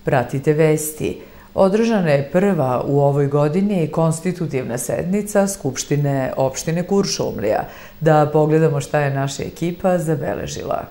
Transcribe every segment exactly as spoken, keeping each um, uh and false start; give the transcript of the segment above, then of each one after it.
Pratite vesti. Održana je prva u ovoj godini konstitutivna sednica Skupštine opštine Kuršumlija. Da pogledamo šta je naša ekipa zabeležila.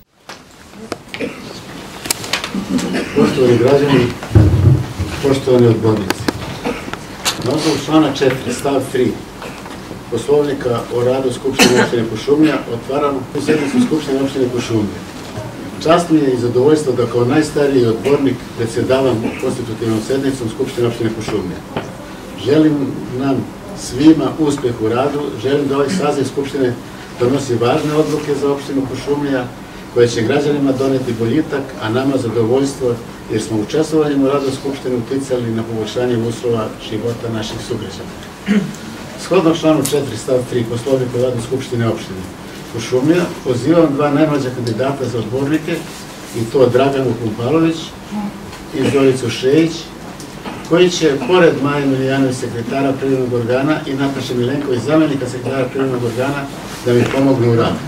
Poštovani građani, poštovani odbornici, na osnovu člana četiri stav tri Poslovnika o radu Skupštine opštine Kuršumlija otvaramo sednicu Skupštine opštine Kuršumlija. Čast mi je i zadovoljstvo da kao najstariji odbornik predsjedavam konstitutivnom sednicom Skupštine opštine Kuršumlija. Želim nam svima uspeh u radu, želim da ovaj saziv Skupštine donosi važne odluke za opštinu Kuršumlija, koje će građanima doneti boljitak, a nama zadovoljstvo jer smo učestvovanjem u radu Skupštine uticali na poboljšanje uslova života naših sugrađana. Shodno članu četiri stav tri Poslovnika o radu Skupštine opštine Kuršumlija pozivam dva najmlađa kandidata za odbornike, i to Draganu Pumpalović i Zoricu Šejić, koji će, pored Maje Milijanović, sekretara privrednog organa, i Nataše Milenković, zamenika sekretara privrednog organa, da mi pomognu u radu.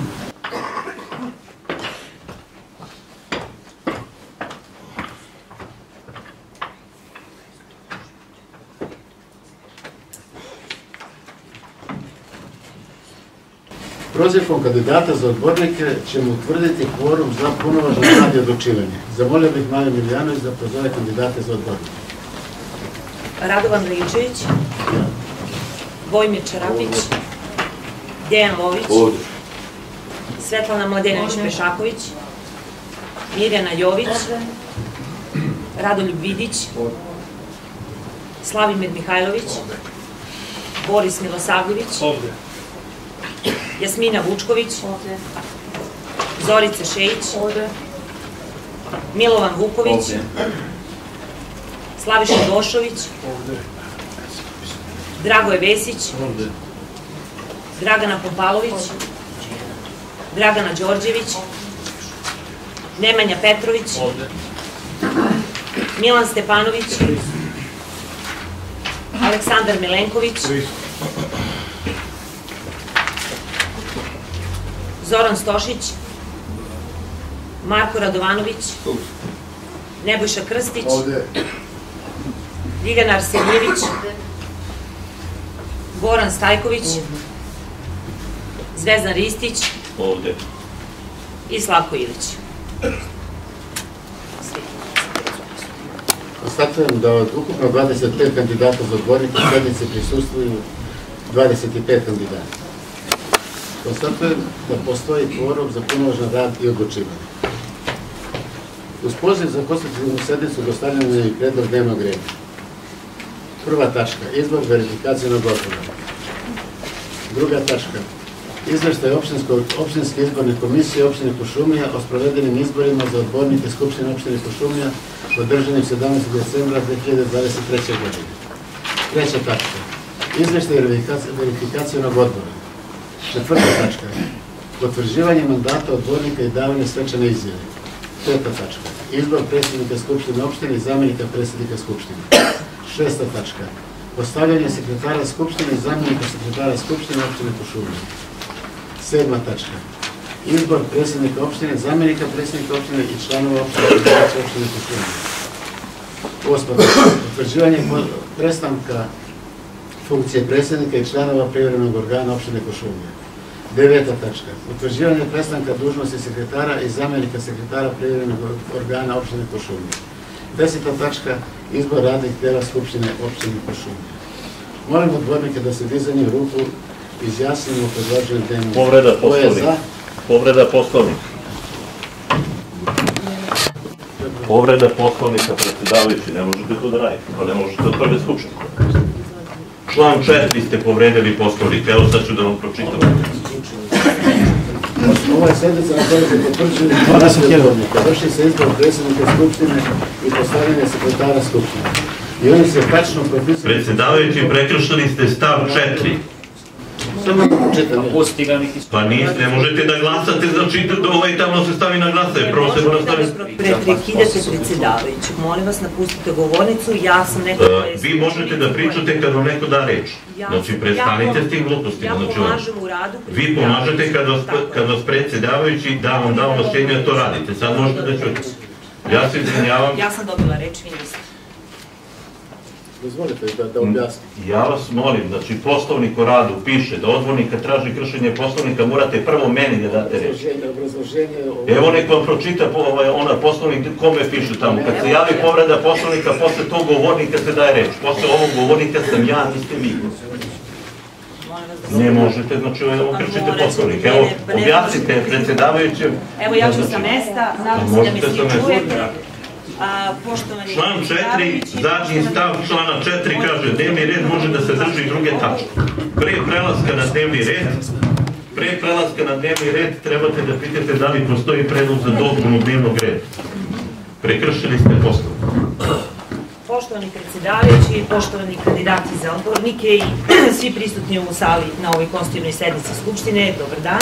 Prozivkom kandidata za odbornike ćemo utvrditi kvorum za punovažno rad i odlučivanje. Zamolio bih Maju Milijanović da prozove kandidate za odbornike. Radovan Ličević, Vojmir Čarapić, Dejan Lović, Svetlana Mladenović-Pešaković, Mirjana Jović, Radoljub Vidić, Slavimir Mihajlović, Boris Milosavljević, Jasmina Vučković, Zorica Šejić, Milovan Vuković, Slaviša Došović, Dragoje Vesić, Dragana Pumpalović, Dragana Đorđević, Nemanja Petrović, Milan Stepanović, Aleksandar Milenković, Zoran Stošić, Marko Radovanović, Nebojša Krstić, Ljiljana Arsenjević, Goran Stajković, Zvezdan Ristić i Slavko Ilić. Konstatujem da od ukupno dvadeset pet kandidata za odbornike u sednici prisustvuju dvadeset pet kandidata. Konstatujem da postoji kvorum za punovažan rad i odlučivanje. Uz poziv za konstitutivnu sednicu dostavljen je i predlog dnevnog reda. Prva tačka, izbor verifikacionog odbora. Druga tačka, izveštaj opštinske izborne komisije opštine Kuršumlija o sprovedenim izborima za odbornike Skupštine opštine Kuršumlija održanim sedamnaestog decembra dve hiljade dvadeset treće. godine. Treća tačka, izveštaj verifikacionog odbora. Četvrta tačka, potvrđivanje mandata odbornika i davanje svečane izjave. Peta tačka, izbor predsjednika Skupštine opštine i zamenika predsjednika Skupštine. Šesta tačka, postavljanje sekretara Skupštine i zamenika sekretara Skupštine opštine Kuršumlija. Sedma tačka, izbor predsjednika opštine, zamenika predsjednika opštine i članova opštine Kuršumlija. Osma tačka, potvrđivanje prestanka funkcije predsjednika i članova privrednog organa opštine Kuršumlija. Deveta tačka, utvrđivanje prestanka dužnosti sekretara i zamenika sekretara privrednog organa opštine Kuršumlija. Deseta tačka, izbor radnih tela Skupštine opštine Kuršumlija. Molim odbornike da se dizanjem ruku izjasnimo o predloženom dnevnom redu. Povreda Poslovnika. Povreda Poslovnika. Povreda Poslovnika, predsjedavajući, ne možete to da radite, pa ne možete od prve skupštine. Član četiri ste povredili Poslovnik, evo sad ću da vam pročitam. Ovo je sednica na kojoj se potvrđuju dvadeset odbornika. Vrši se izbor predsjednika Skupštine i postavljanje sekretara Skupštine. I oni se tačno propisuju... Predsjedavajući, prekršili ste stav četiri. Samo da pročitam. Pa niste, ne možete da glasate za čitat, ovaj tamo se stavi na glasanje, prvo se mora staviti. Prekidate predsjedavajuću, molim vas napustite govornicu, ja sam neko... Vi možete da pričate kad vam neko da reč. Znači, prestanite s tim glupostima. Ja pomažem u radu... Vi pomažete kad vas predsjedavajući da vam da ovlašćenje da to radite. Sad možete da čujete. Ja se izvinjavam. Ja sam dobila reč, vi niste. Dozvolite da objasnim. Ja vas molim, znači poslovnik o radu piše da odbornika traži kršenje poslovnika, morate prvo meni da date reč. Evo nek vam pročita ona poslovnik kome piše tamo. Kad se javi povreda poslovnika, posle tog govornika se daje reč. Posle ovog govornika sam ja, niste vi. Ne možete, znači evo kršite poslovnik. Evo, objasnite predsjedavajućem. Evo ja ću sa mesta, nadam se da mi svi čujete. Član četiri, zadnji stav člana četiri kaže dnevni red može da se drži druge tačke. Pre prelaska na dnevni red, pre prelaska na dnevni red trebate da pitate da li postoji predlog za dopunu dnevnog reda. Prekršili ste poslovnik. Poštovani predsjedavajući, poštovani kandidati za odbornike i svi prisutni u sali na ovoj konstitutivnoj sednici Skupštine, dobar dan.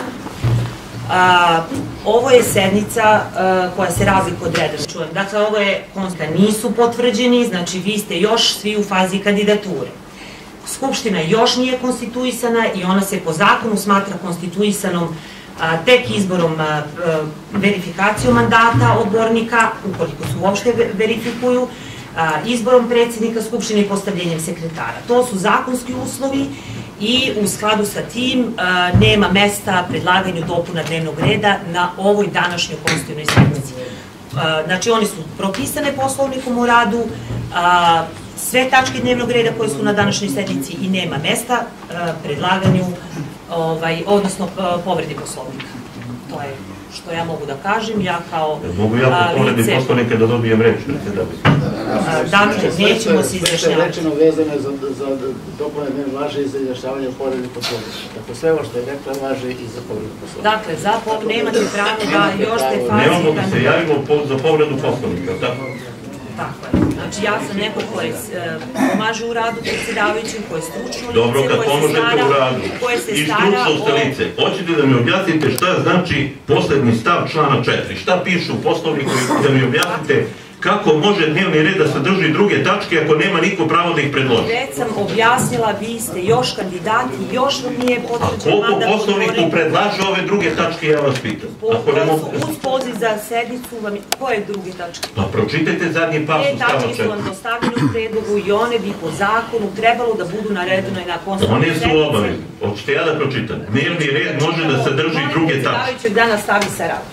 Ovo je sednica koja se razlikuje od redovne. Čujem, dakle, ovo je konsta nisu potvrđeni, znači vi ste još svi u fazi kandidature. Skupština još nije konstituisana i ona se po zakonu smatra konstituisanom tek izborom verifikacijom mandata odbornika, ukoliko se uopšte verifikuju, izborom predsjednika Skupštine i postavljenjem sekretara. To su zakonski uslovi i u skladu sa tim nema mesta predlaganju dopuna dnevnog reda na ovoj današnjoj konstitutivnoj sednici. Znači, oni su propisane poslovnikom o radu, sve tačke dnevnog reda koje su na današnjoj sednici i nema mesta predlaganju, odnosno povredi poslovnika. To je što ja mogu da kažem, ja kao lice... Mogu ja po povredi poslovnika da dobijem reč, predsjedavajući? Dakle, nećemo se izjašnjavati. Sve rečeno vezano je za dopune dnevnog važe i za izjašnjavanje o povredi poslovnika. Dakle, sve ovo što je rekla važe i za povredu poslovnika. Dakle, nemate pravo da još te fazi... Nemamo da se javimo za povredu poslovnika, tako? Tako je. Znači, ja sam neko koji pomaže u radu predsjedavajućim, koji je stručno lice, dobro, kad pomožete u radu i stručno ste lice, hoćete da mi objasnite šta znači poslednji stav člana četiri? Šta piše u poslovniku da mi objasnite kako može dnevni red da sadrži druge tačke ako nema niko pravo da ih predloži? Već sam objasnila, vi ste još kandidati, još vam nije potvrđen mandat. A koliko poslovniku predlaže ove druge tačke, ja vas pitam? Uz poziv za sednicu, koje druge tačke? Pa pročitajte zadnji pasus stava četiri. Te tačke su vam dostavljene u predlogu i one bi po zakonu trebalo da budu naredene na konstitutivnoj sednici. One su obavezne. Hoćete ja da pročitam? Dnevni red može da sadrži druge tačke. Da nastavi sa radom.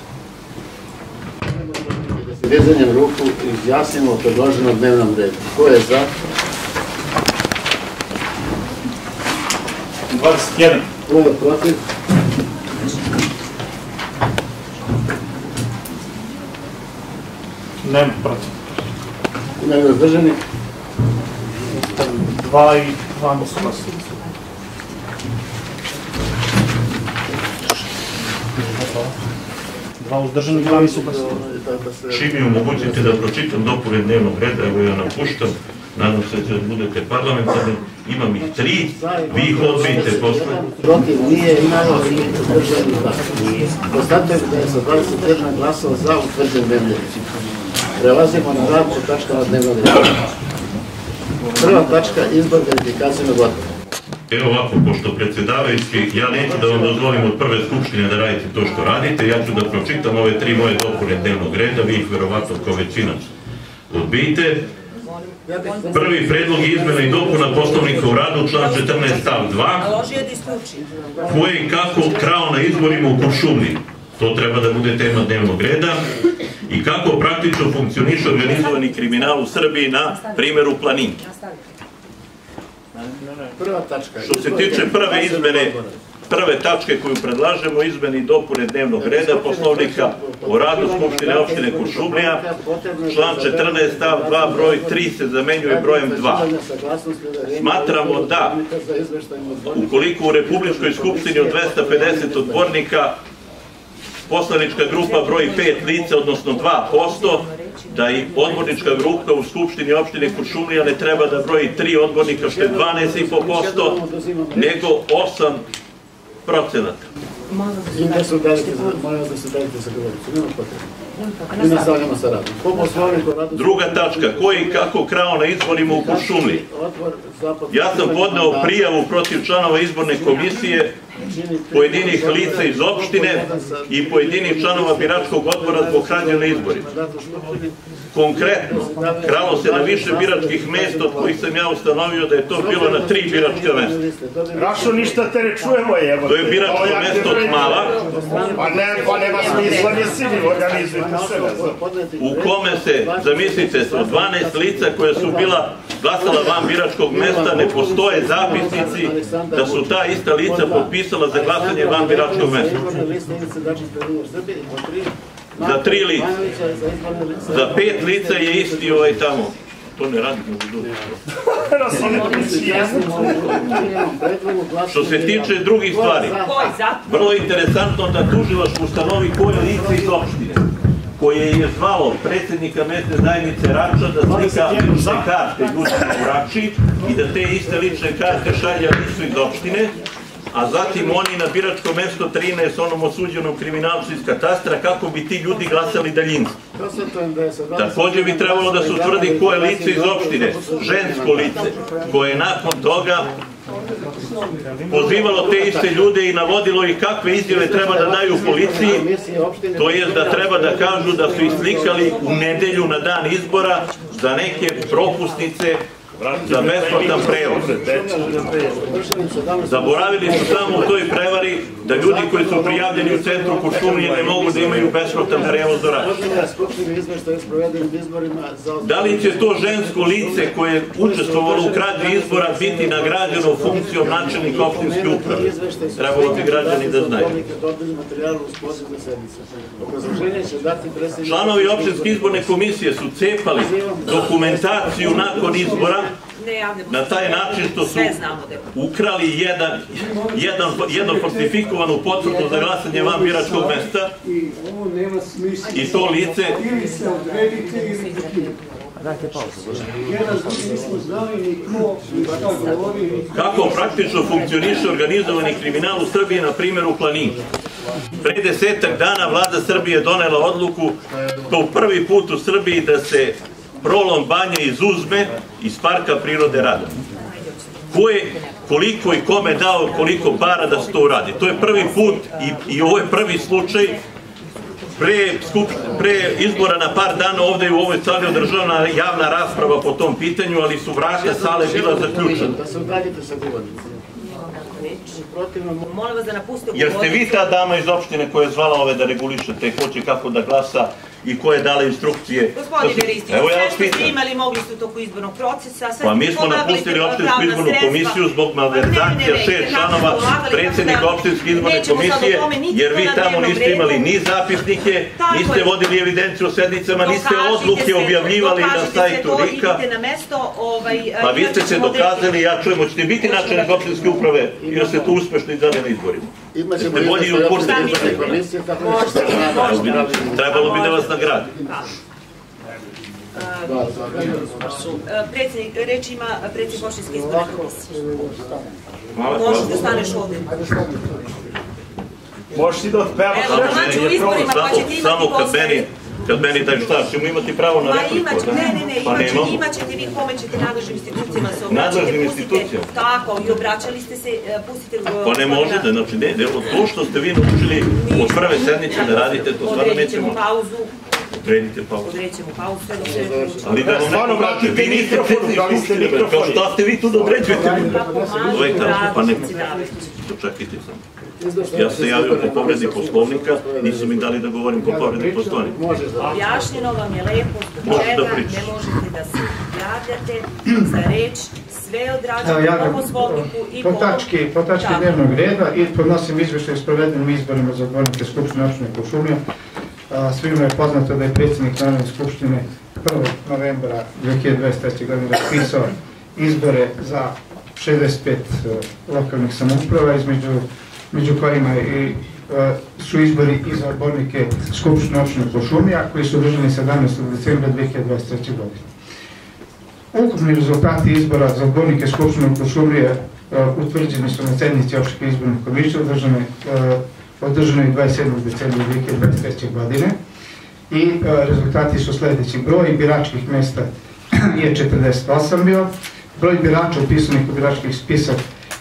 Vezanjem ruku izjasnimo o predloženom dnevnom redu. Ko je za? dvadeset jedan. Ko je protiv? Nema protiv. Nema uzdržani? Dva i dva nisu protiv. Dva uzdržani, dva nisu protiv. Čim mi omogućite da pročitam dopune dnevnog reda, evo ja napuštam, nadam se da budete parlamentarni, imam ih tri, vi ih odbijete posle. Protiv nije imao i uzdržani dva. Konstatujem da je sa dvadeset jedan glasova za utvrđen dnevni red. Prelazimo na rad po tačkama dnevnog reda. Prva tačka, izbor verifikacijnog odbora. Evo ovako, pošto predsjedavajući, ja neću da vam dozvolim od prve skupštine da radite to što radite, ja ću da pročitam ove tri moje dopune dnevnog reda, vi ih verovatno kao većina odbijite. Prvi predlog je izmena i dopuna poslovnika u radu, član četrnaest stav dva, ko je i kako krao na izborima u Kuršumliji. To treba da bude tema dnevnog reda. I kako praktično funkcioniše organizovani kriminal u Srbiji na primjeru Planinke. Što se tiče prve izmene, prve tačke koju predlažemo, izmene i dopune dnevnog reda poslovnika o radu Skupštine opštine Kuršumlija, član četrnaest stav dva broj tri se zamenjuje brojem dva. Smatramo da ukoliko u Republičkoj skupštini od dvesta pedeset odbornika poslanička grupa broji pet lica, odnosno dva posto, da i odbornička grupa u Skupštini opštine Kuršumlija ne treba da broji tri odbornika, što je dvanaest i po posto, nego osam procenata. Molim vas da se dajete sa govornicu, nema potrebe. Mi nastavljamo sa radom. Druga tačka, ko je i kako krao na izborima u Kuršumliji? Ja sam podneo prijavu protiv članova izborne komisije pojedinih lica iz opštine i pojedinih članova biračkog odbora zbog krađe na izborima. Konkretno, kralo se na više biračkih mesta, od kojih sam ja ustanovio da je to bilo na tri biračka mesta. Rašo, ništa te ne čujemo, evo. To je biračko mesto od Mala. Pa ne, pa nema smisla, nisi vi, organizujte se. U kome se, zamislite, od dvanaest lica koja su bila glasala van biračkog mesta, ne postoje zapisnici da su ta ista lica potpisala za glasanje van biračkog mesta. Za tri lica. Za pet lica je isti ovaj tamo. To ne radi mogu doći. Što se tiče drugih stvari, vrlo je interesantno da tužilac ustanovi koje lice iz opštine, koje je zvalo predsjednika mesne zajednice Rača da slika lične karte ljudima u Rači i da te iste lične karte šalja licu iz opštine, a zatim oni na biračko mesto trinaest onom osuđenom kriminalcu iz katastra kako bi ti ljudi glasali daljinski. Također bi trebalo da se utvrdi koje lice iz opštine, žensko lice, koje je nakon toga pozivalo te iste ljude i navodilo ih kakve izjave treba da daju policiji, to je da treba da kažu da su ih slikali u nedelju na dan izbora za neke propusnice za besplatan prevoz. Zaboravili su samo u toj prevari da ljudi koji su prijavljeni u centru Kuršumlije ne mogu da imaju besplatan prevoz do Rače. Da li će to žensko lice koje je učestvovalo u krađi izbora biti nagrađeno funkcijom načelnika opštinske uprave? Trebalo bi građani da znaju. Članovi opštinske izborne komisije su cepali dokumentaciju nakon izbora na taj način što su ukrali jedan, jedan, jednu falsifikovanu potvrdu za glasanje van biračkog mesta i to lice kako praktično funkcioniše organizovani kriminal u Srbiji, na primjer u Planini. Pre desetak dana vlada Srbije donela odluku to prvi put u Srbiji da se prolom Banje izuzme iz parka prirode Radan. Ko je, koliko i kome dao koliko para da se to uradi. To je prvi put i, i ovo je prvi slučaj. Pre, skup, pre izbora na par dana ovde je u ovoj sali održana javna rasprava po tom pitanju, ali su vrata sale bila zaključena. Jer ste vi ta dama iz opštine koja je zvala ove da regulišete ko će kako da glasa i ko je dala instrukcije? Gospodine Ristić, sve što ste imali mogli ste u toku izbornog procesa. Pa mi smo napustili opštinsku izbornu komisiju zbog malverzacija šest članova predsjednika opštinske izborne komisije, jer vi tamo niste imali ni zapisnike, niste vodili evidenciju o sednicama, niste odluke objavljivali na sajtu RIK-a. Pa vi ste se dokazali, ja čujem, hoćete biti načelnik opštinske uprave i da ste tu uspešno izdali na izborima. Ste bolji u kursu izborne komisije. Trebalo bi da vas nagradi. Predsjednik, reč ima predsjednik opštinske izborne komisije. Možeš da staneš ovdje. Možeš ti da otpevaš. Evo, znači u izborima pa ćete imati posle... Kad meni daj šta, ćemo imati pravo na repliku. Ne, ne, ne, imat ćete vi kome ćete nadležnim institucijama se obraćati. Nadležnim institucijama? Tako, i obraćali ste se, pustite... Pa ne možete, znači ne, to što ste vi naučili od prve sednice da radite, to stvarno nećemo. Odredit ćemo pauzu. Odredite pauzu. Odredit ćemo pauzu, sve do sve. Ali da vam neko kaže, vi niste predsjednik skupštine, kao šta ste vi tu da određujete? Ovo je tako, pa ne... Počekajte sam. Ja se javio po povredi poslovnika, nisu mi dali da govorim po povredi poslovnika. Objašnjeno vam je lepo zbog čega ne možete da se javljate za reč, sve odrađeno po poslovniku i po... Po tački dnevnog reda i podnosim izveštaj s provedenim izborima za odbornike Skupštine opštine Kuršumlija. Svima je poznato da je predsjednik Narodne skupštine prvog novembra dve hiljade dvadeset treće. godine raspisao izbore za šezdeset pet lokalnih samouprava, između među kojima i, uh, su izbori i za odbornike Skupštine opštine Kuršumlija, koji su održani sedamnaestog decembra dve hiljade dvadeset treće. godine. Ukupni rezultati izbora za odbornike Skupštine Kuršumlija uh, utvrđeni su na sednici opštine izborne komisije, održane, uh, održane dvadeset sedmog decembra dve hiljade dvadeset treće. godine i uh, rezultati su sledeći. Broj biračkih mesta je četrdeset osam bio, broj birača upisanih u biračkih spisak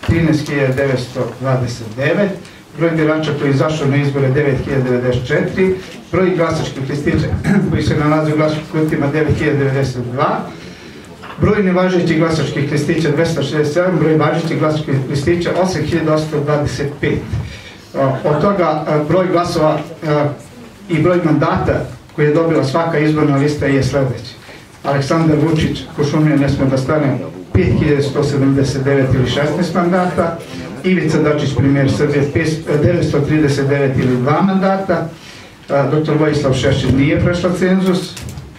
trinaest hiljada devetsto dvadeset devet, broj birača koji je izašao na izbore devet hiljada devedeset četiri, broj glasačkih listića koji se nalaze u glasačkim kutijama devet hiljada devedeset dva, broj nevažećih glasačkih listića dvesta šezdeset sedam, broj važećih glasačkih listića osam hiljada osamsto dvadeset pet. Od toga broj glasova i broj mandata koji je dobila svaka izborna lista je sledeći. Aleksandar Vučić, Kuršumlija, ne smo da stane, pet hiljada sto sedamdeset devet ili šesnaest mandata, Ivica Dačić, premijer Srbije, devetsto trideset devet ili dva mandata, doktor Vojislav Šešelj nije prešla cenzus,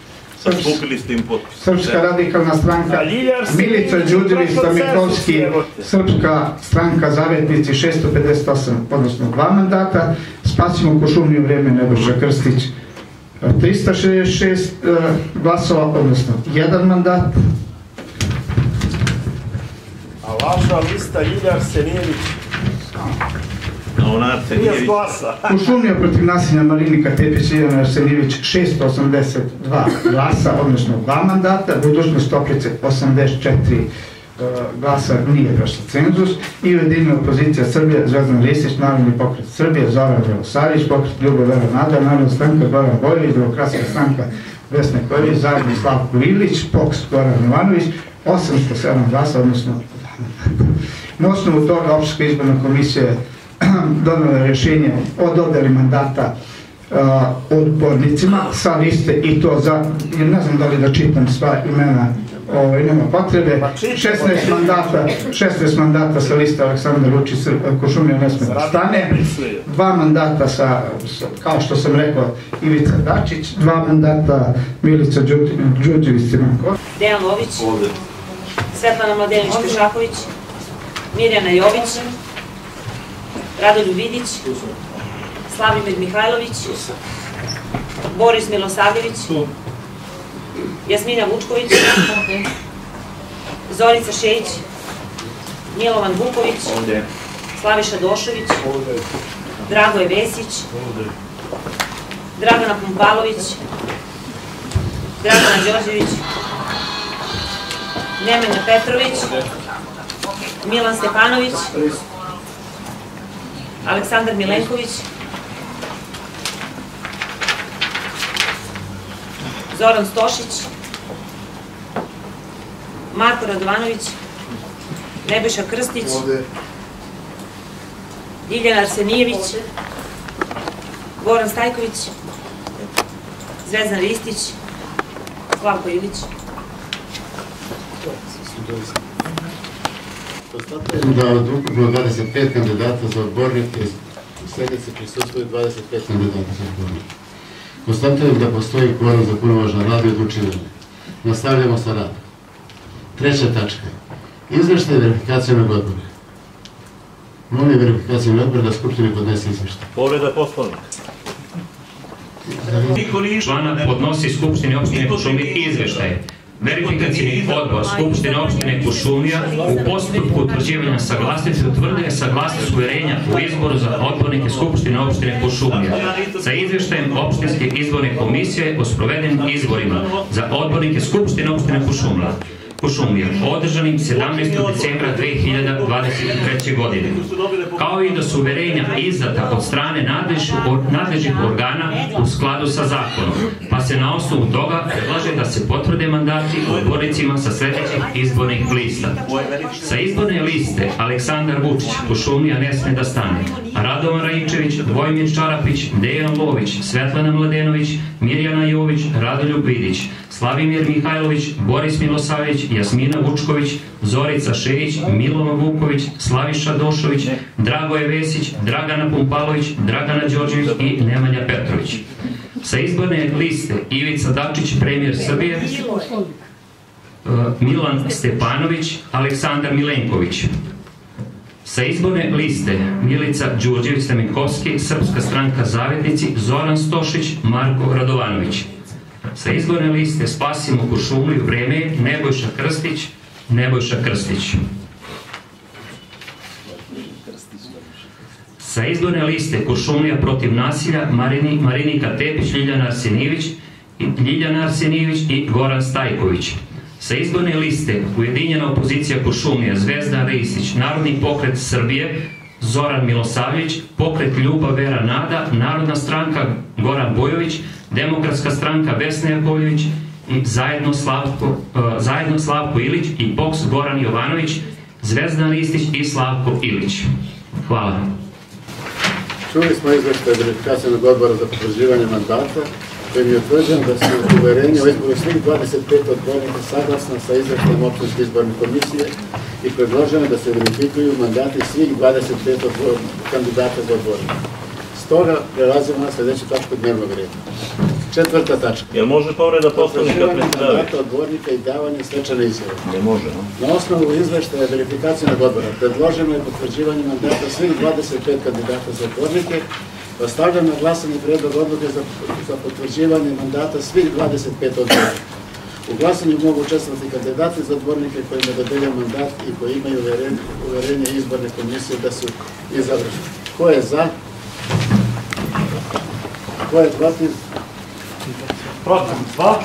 Srpska radikalna stranka, Milica Đurđević-Stamenkovski, Srpska stranka Zavetnici, šesto pedeset osam, odnosno dva mandata, Spasimo Kuršumliju, vreme Nebojša Krstić, trista šezdeset šest glasova, odnosno jedan mandat. A vaša lista Ilija Arsenijević? trideset glasa. Kuršumlija protiv nasilja Marinika Tepić i Iljana Arsenijević šesto osamdeset dva glasa, odnosno dva mandata, Budućnost Toplice osamdeset četiri glasa, nije prešla cenzus, i Ujedinjena opozicija Srbije, Zvezdan Ristić, Narodni pokret Srbije, Zoran Belosarić, pokret Ljubo Vera Nada, Narodna stranka Goran Bojović, Demokratska stranka Vesna Kojević, zajedno Slavko Ilić, POKS Goran Jovanović, osamsto sedam glasa, odnosno dva mandata. Na osnovu toga Opštinska izborna komisija je donala rješenje o dodeli mandata odbornicima sa liste, i to za, ne znam da li da čitam sva imena, nema potrebe, šesnaest mandata, šesnaest mandata sa liste Aleksandar Vučić, Kuršumlija ne sme da stane, dva mandata sa, kao što sam rekao, Ivica Dačić, dva mandata Milica Đurđević-Stamenkovski, Dejan Lović, Svetlana Mladenović-Pešaković, Mirjana Jović, Radoljub Vidić, Slavimir Mihajlović, Boris Milosavljević, Jasmina Vučković, Zorica Šejić, Milovan Vuković, Slaviša Došović, Dragoje Vesić, Dragana Pumpalović, Dragana Đorđević, Nemanja Petrović, Milan Stepanović, Aleksandar Milenković, Zoran Stošić, Marko Radovanović, Nebojša Krstić, Ljiljana Arsenijević, Goran Stajković, Zvezdan Ristić, Slavko Ilić. Konstatujem da od ukupno dvadeset pet kandidata za odbornike u sednici prisustvuje dvadeset pet kandidata za odbornike. Konstatujem da postoji kvorum za punomoćno rad i odlučivanje. Nastavljamo sa radom. Treća tačka. Izveštaj verifikacijnog odbora. Molim verifikacijnog odbora da Skupštini podnese izveštaj. Povreda Poslovnika. Člana podnosi Skupštini opštine Kuršumlija izveštaj. Verifikacijni odbor Skupštine opštine Kuršumlija u postupku utvrđivanja saglasnosti utvrdio je saglasnost uverenja u izboru za odbornike Skupštine opštine Kuršumlija sa izveštajem opštinske izborne komisije o sprovedenim izborima za odbornike Skupštine opštine Kuršumlija održanim sedamnaestog decembra dve hiljade dvadeset treće. godine, kao i da su uverenja izdata od strane nadležnih organa u skladu sa zakonom, pa se na osnovu toga predlaže da se potvrde mandati odbornicima sa sledećih izbornih lista. Sa izborne liste Aleksandar Vučić, Kuršumlija ne sme da stane, Radovan Raičević, Vojmir Čarapić, Dejan Lović, Svetlana Mladenović, Mirjana Jović, Radoljub Vidić, Slavimir Mihajlović, Boris Milosavljević, Jasmina Vučković, Zorica Šejić, Milovan Vuković, Slaviša Došović, Dragoje Vesić, Dragana Pumpalović, Dragana Đorđević i Nemanja Petrović. Sa izborne liste Ivica Dačić, premijer Srbije, Milan Stepanović, Aleksandar Milenković. Sa izborne liste Milica Đurđević-Stamenkovski, Srpska stranka Zavetnici, Zoran Stošić, Marko Radovanović. Sa izborne liste Spasimo Kuršumliju, vreme je Nebojša Krstić, Nebojša Krstić. Sa izborne liste Kuršumlija protiv nasilja Marinika Tepić, Ljiljana Arsenijević, Ljiljana Arsenijević i Goran Stajković. Sa izborne liste Ujedinjena opozicija Kuršumlija Zvezda Risić, Narodni pokret Srbije Zoran Milosavljević, Pokret Ljuba Vera Nada, Narodna stranka Goran Bojović, Demokratska stranka Vesna Jakovljević i Zajedno Slavko, uh, Zajedno Slavko Ilić i Boks Goran Jovanović, Zvezdan Ristić i Slavko Ilić. Hvala. Čuli smo izveštaj verifikacionog odbora za potvrđivanje mandata, kojim je utvrđeno da su uverenje o izboru svih dvadeset pet odbornika saglasna sa izveštajem opštinske izborne komisije i predloženo da se verifikuju mandati svih dvadeset pet kandidata za odbornika. Stoga prelazimo na sljedeću tačku dnevnog reda. Četvrta tačka. Jel može povreda poslovnika predsjedavajući? Mandata odbornika i davanje svečane izjave. Ne može, no? Na osnovu izveštaja verifikacionog odbora predloženo je potvrđivanje mandata svih dvadeset pet kandidata za odbornike. Ostavljam na glasanje predlog odluke za, za potvrđivanje mandata svih dvadeset pet odbornika. U glasanju mogu učestvovati kandidati za odbornike kojima je dodeljen mandat i koji imaju uverenje, uverenje izborne komisije da su izabrani. Ko je za? Ko je protiv? Protiv dva.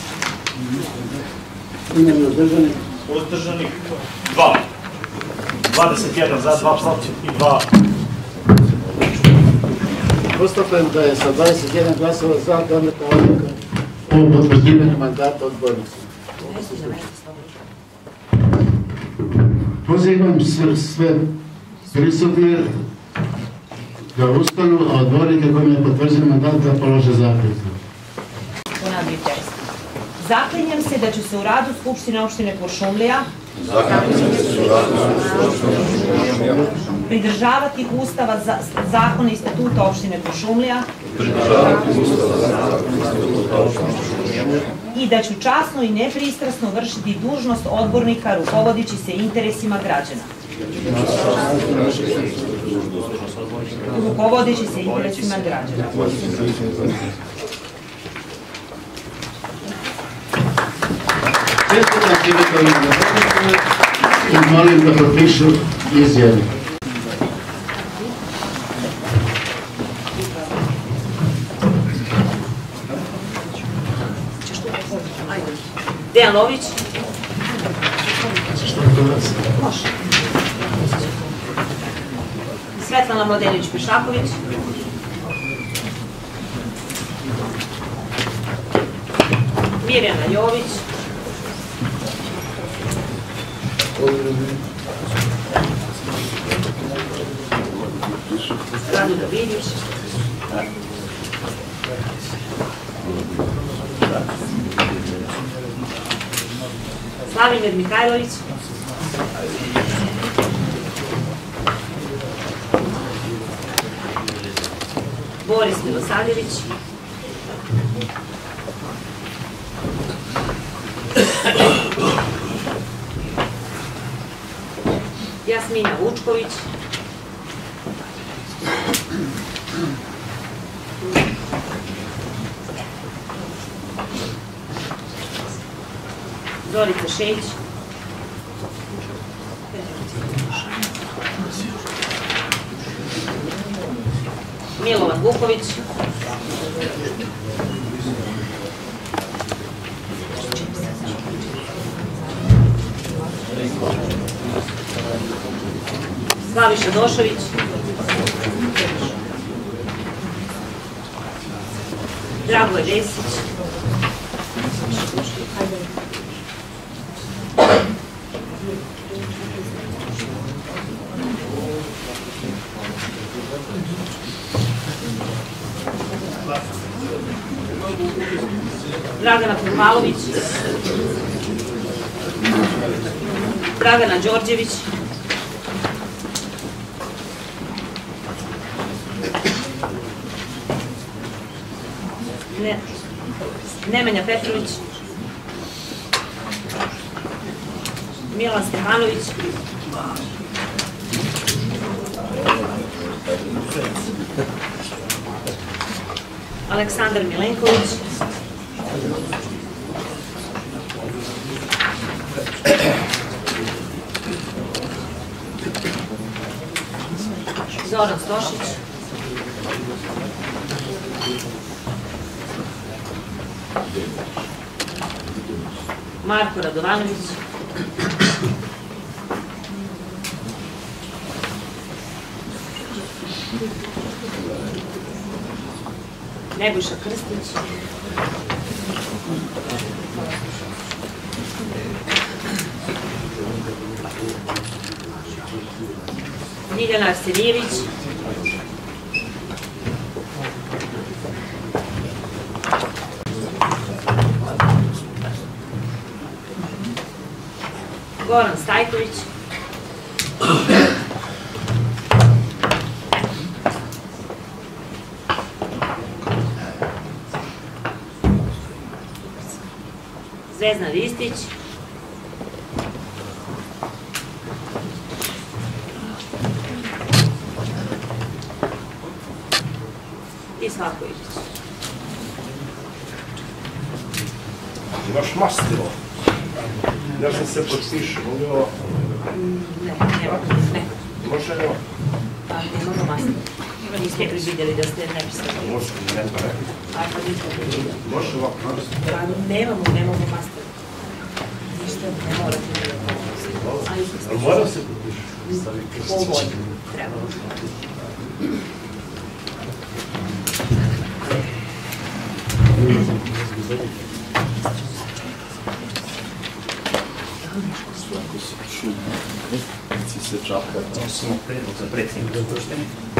Ima li uzdržanih? Uzdržanih dva. dvadeset jedan za, dva protiv i dva. Konstatujem da je sa dvadeset jedan glasova za doneta odluka o potvrđivanju mandata odbornika. Pozivam sve, sve prisutne da ustanu, a odbornike kojima je potvrđen mandat da polože zakletvu. Ponavljaju tekst. Zaklinjem se da ću se u radu Skupštine opštine Kuršumlija pridržavati Ustava, zakona i statuta opštine Kuršumlija i da ću časno i nepristrasno vršiti dužnost odbornika rukovodeći se interesima građana. Rukovodeći se interesima građana. Čestitam činitovim odbornicima i molim da potpišu izjavu. Dejan Lović. Svetlana Mladenović-Pešaković. Mirjana Jović. Raduda Biljić. Slavimir Mihajlović. Boris Milosavljević. Jasmina Vučković. Zorica Šejić. Milovan Vuković. Slaviša Došović. Dragoje Vesić. Dragana Kurmalović. Dragana Đorđević. Ne, Nemanja Petrović. Milan Stefanović. Aleksandar Milenković. Zoran Stošić. Marko Radovanović. Nebojša Krstić. Ljiljana Arsenijević. Goran Stajković. Zvezdan Ristić. I Slavko Ilić. Imaš mastilo. Ja sam se potpišao. Ne, nema, ne. Može li ovo? Pa ne možemo mastilo. Nismo predvidjeli da ste nepisali. Može, ne pa ne. Aj pa nismo predvidjeli. Može ovako, mastilo. Pa nemamo, nemamo mastilo. Ništa, ne morate da je Ali mora se potpišati? po volji. Treba. se čapka. To smo predlog za predsjednika Skupštine.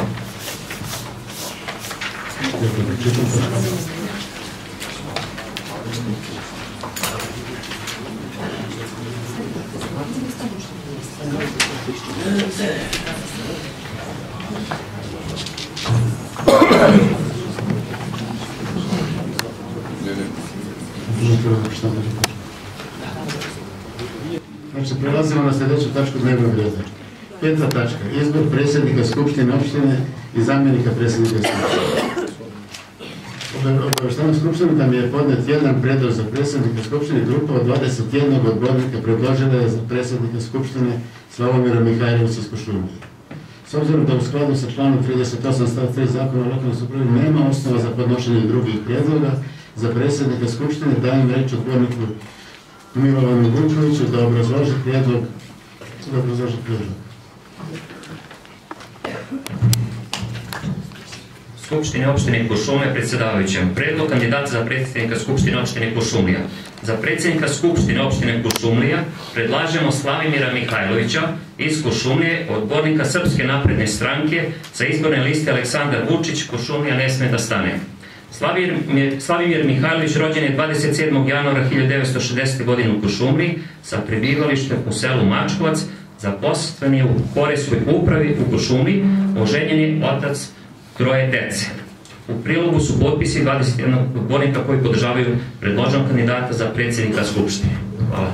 Znači, prelazimo na sljedeću tačku dnevnog reda. Peta tačka. Izbor predsjednika Skupštine opštine i zamjenika predsjednika Skupštine. Obaveštavam Skupštinu da mi je podnet jedan predlog za predsjednika Skupštine. Grupa od dvadeset jednog odbornika predložila je za predsjednika Skupštine Slavomira Mihajlovića iz Kuršumlije. S obzirom da u skladu sa članom trideset osam stav tri Zakona o lokalnoj samoupravi nema osnova za podnošenje drugih predloga, za predsjednika Skupštine dajem reč odborniku Milovanu Vučkoviću da obrazloži prijedlog. Da obrazloži prijedlog. Skupštine opštine Kuršumlija predsjedavajućem. Predlog kandidata za predsjednika Skupštine opštine Kuršumlija. Za predsjednika Skupštine opštine Kuršumlija predlažemo Slavimira Mihajlovića iz Kuršumlije, odbornika Srpske napredne stranke sa izborne liste Aleksandar Vučić, Kuršumlija ne sme da stane. Slavimir Mihajlović rođen je dvadeset sedmog januara hiljadu devetsto šezdesete. godine u Kuršumliji sa prebivalištem u selu Mačkovac, zaposlen je u Poreskoj upravi u Kuršumliji, oženjen je otac troje dece. U prilogu su potpisi dvadeset jednog odbornika koji podržavaju predloženog kandidata za predsjednika Skupštine. Hvala.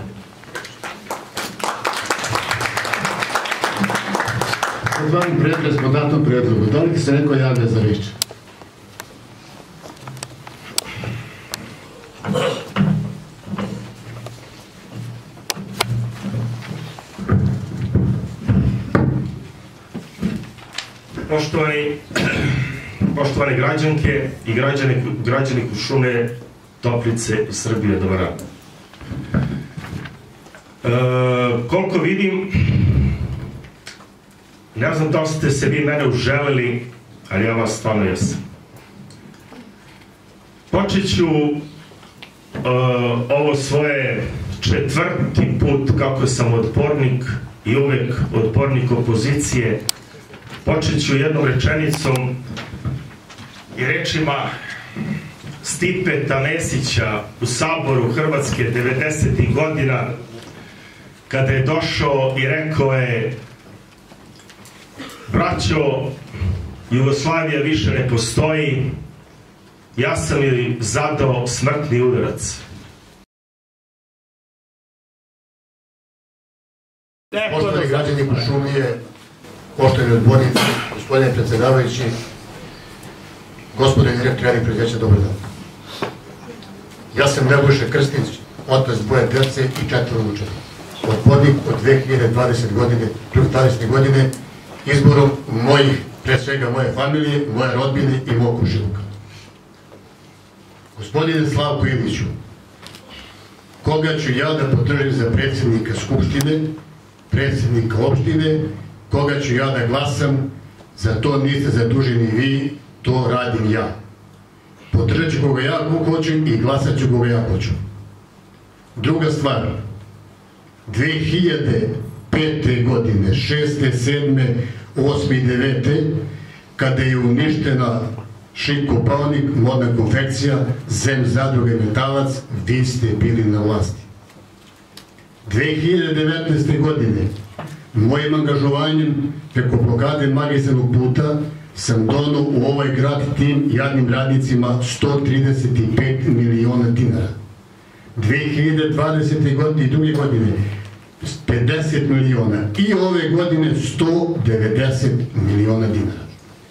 Otvaram pretres po datom predlogu. Da li se neko javlja za riječ? Poštovani, poštovane građanke i građani, građani Kuršumlije, Toplice i Srbije, dobar dan. E, koliko vidim, ne znam da li ste se vi mene uželeli, ali ja vas stvarno jesam. Počet ću e, ovo svoje četvrti put kako sam odbornik i uvek odbornik opozicije. Počet ću jednom rečenicom i rečima Stipeta Mesića u Saboru Hrvatske devedesetih godina, kada je došao i rekao je: braćo, Jugoslavija više ne postoji, ja sam joj zadao smrtni udarac. Poštovani građani Kuršumlije, poštovani odbornici, gospodine predsjedavajući, gospodine direktor javnih preduzeća, dobar dan. Ja sam Nebojša Krstić, otac dvoje djece i četvoro unučadi. Odbornik od dve hiljade dvadesete. godine, izborom mojih, pre svega moje familije, moje rodbine i mog komšiluka. Gospodine Slavko Iliću, ko koga ću ja da podržim za predsjednika Skupštine, predsjednika opštine, koga ću ja da glasam, za to niste zaduženi vi, to radim ja. Podržat ću koga ja hoću i glasat ću koga ja hoću. Druga stvar, dve hiljade pete godine, šeste, sedme, osme i devete, kada je uništena Šipko Paonik, modna konfekcija, Zem zadruga i metalac, vi ste bili na vlasti. dve hiljade devetnaeste. godine, mojim angažovanjem preko blokade magistralnog puta, sam donao u ovaj grad tim jadnim radnicima sto trideset pet miliona dinara. dve hiljade dvadesete. godine i druge godine pedeset miliona i ove godine sto devedeset miliona dinara.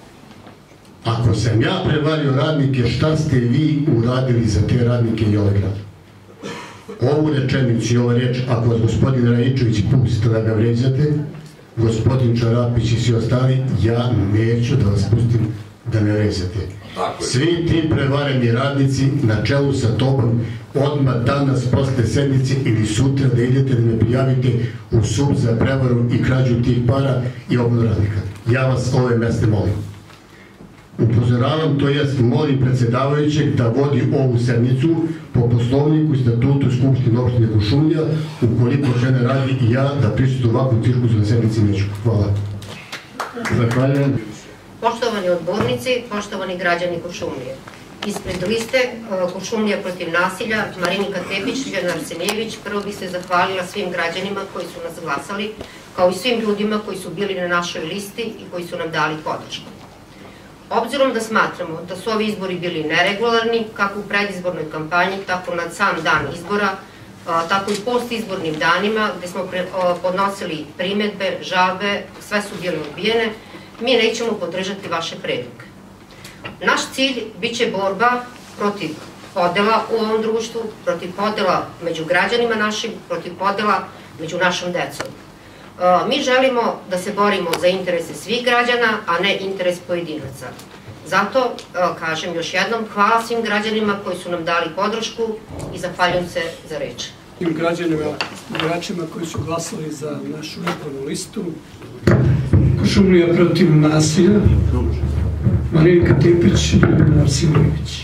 Ako sam ja prevario radnike, šta ste vi uradili za te radnike i ovaj grad? Ovu rečenicu i ova reč, ako vas gospodin Raičević pustite da ga vređate, gospodin Čarapić i svi ostali, ja neću da vas pustim da me vređate. Svi ti prevareni radnici na čelu sa tobom odmah danas posle sednice ili sutra da idete da me prijavite u sud za prevaru i krađu tih para i obnovu radnika. Ja vas ove meste molim. Upozoravam, to jest molim predsjedavajućeg da vodi ovu sednicu po poslovniku i statutu Skupštine opštine Kuršumlija, ukoliko žene radi i ja da prisutu ovakvu cirkusu na sednici neću. Hvala. Zahvaljujem. Poštovani odbornici, poštovani građani Kuršumlije. Ispred liste Kuršumlija protiv nasilja, Marinika Tepić, Ljiljana Arsenjević, prvo bih se zahvalila svim građanima koji su nas glasali, kao i svim ljudima koji su bili na našoj listi i koji su nam dali podršku. Obzirom da smatramo da su ovi izbori bili neregularni, kako u predizbornoj kampanji, tako na sam dan izbora, tako i postizbornim danima, gde smo podnosili primedbe, žalbe, sve su bile odbijene, mi nećemo podržati vaše predloge. Naš cilj biće borba protiv podela u ovom društvu, protiv podela među građanima našim, protiv podela među našom decom. Mi želimo da se borimo za interese svih građana, a ne interes pojedinaca. Zato, kažem još jednom, hvala svim građanima koji su nam dali podršku i zahvaljujem se za reč. Svim građanima, biračima koji su glasali za našu izbornu listu, Kuršumlija protiv nasilja, Marinika Tepić i Ljiljana Arsenjević.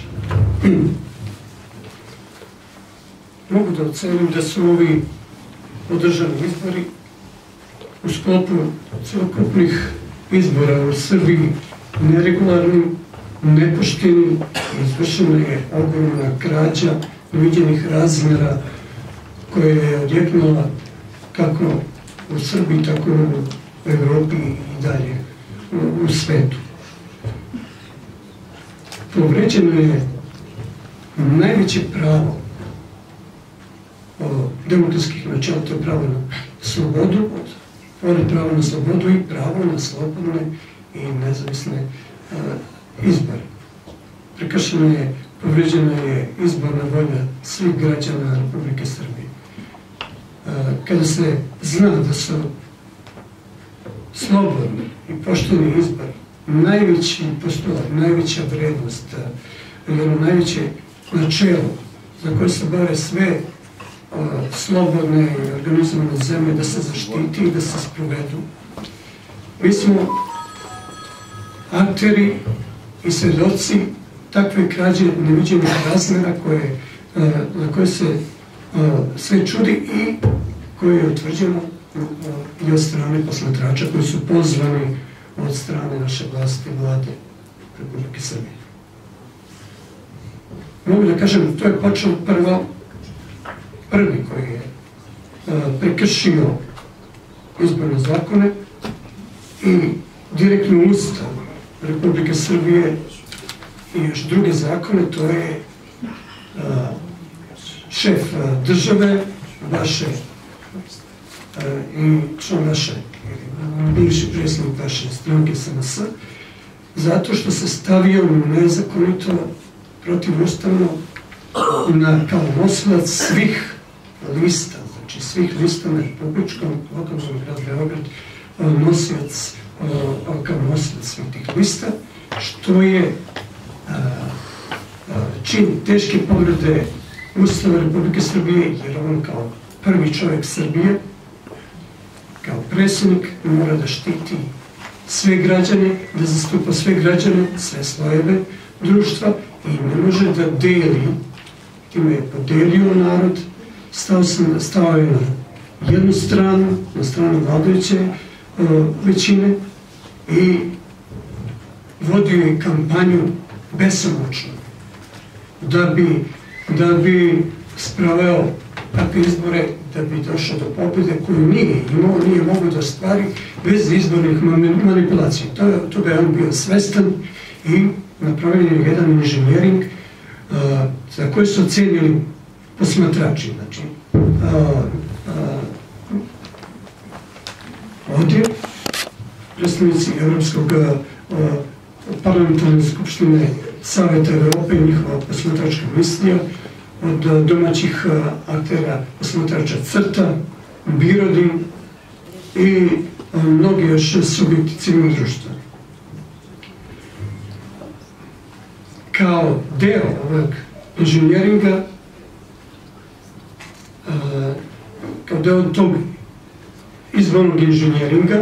Mogu da ocenim da su ovi održani izbori u sklopu celokupnih izbora u Srbiji neregularni, nepošteni, izvršena je ogromna krađa neviđenih razmjera koja je odjeknula kako u Srbiji, tako i u Evropi i dalje u svetu. Povređeno je najveće pravo demokratskih načela, to je pravo na slobodu, pored pravo na slobodu i pravo na slobodne i nezavisne izbore. Prekršena je, povređena je izborna volja svih građana Republike Srbije. Kada se zna da su slobodni i pošteni izbori najveći postoje, najveća vrednost, jedno najveće načelo za koje se bore sve slobodne i organizovane zemlje da se zaštiti i da se sprovedu. Mi smo akteri i svedoci takve krađe neviđenih razmera na koje se sve čudi i koje je utvrđeno i od strane posmatrača koji su pozvani od strane naše vlasti i vlade Republike Srbije. Mogu da kažem, to je počeo prvo prvi koji je prekršio izborne zakone i direktno Ustav Republike Srbije i još druge zakone, to je šef države, vaše i član vaše, bivši predsjednik vaše stranke S N S, zato što se stavio nezakonito, protivustavno, kao nosilac svih lista, znači svih lista na republičkom, lokalnom gradu Beograd, nosilac, kao nosilac svih tih lista, što je čin teške povrede Ustava Republike Srbije, jer on kao prvi čovjek Srbije, kao predsjednik, mora da štiti sve građane, da zastupa sve građane, sve slojeve društva i ne može da deli, time je podelio narod, stao, sam, stao je na jednu stranu, na stranu vladajuće uh, većine i vodio je kampanju besomučno da bi, da bi spraveo takve izbore, da bi došao do pobjede koju nije imao, nije mogu da ostvari bez izbornih manipulacija. To, toga je on bio svestan i napravljen je jedan inženjering uh, za koje su ocenili posmatrači. Znači, uh, uh, ovdje predstavnici Evropskog uh, parlamentarne skupštine Saveta Evrope i njihova posmatračka misija, od domaćih aktera posmatrača CRTA, Birodin i mnogi još subjekti civilnog društva. Kao deo ovog inženjeringa, kao deo tog izbornog inženjeringa,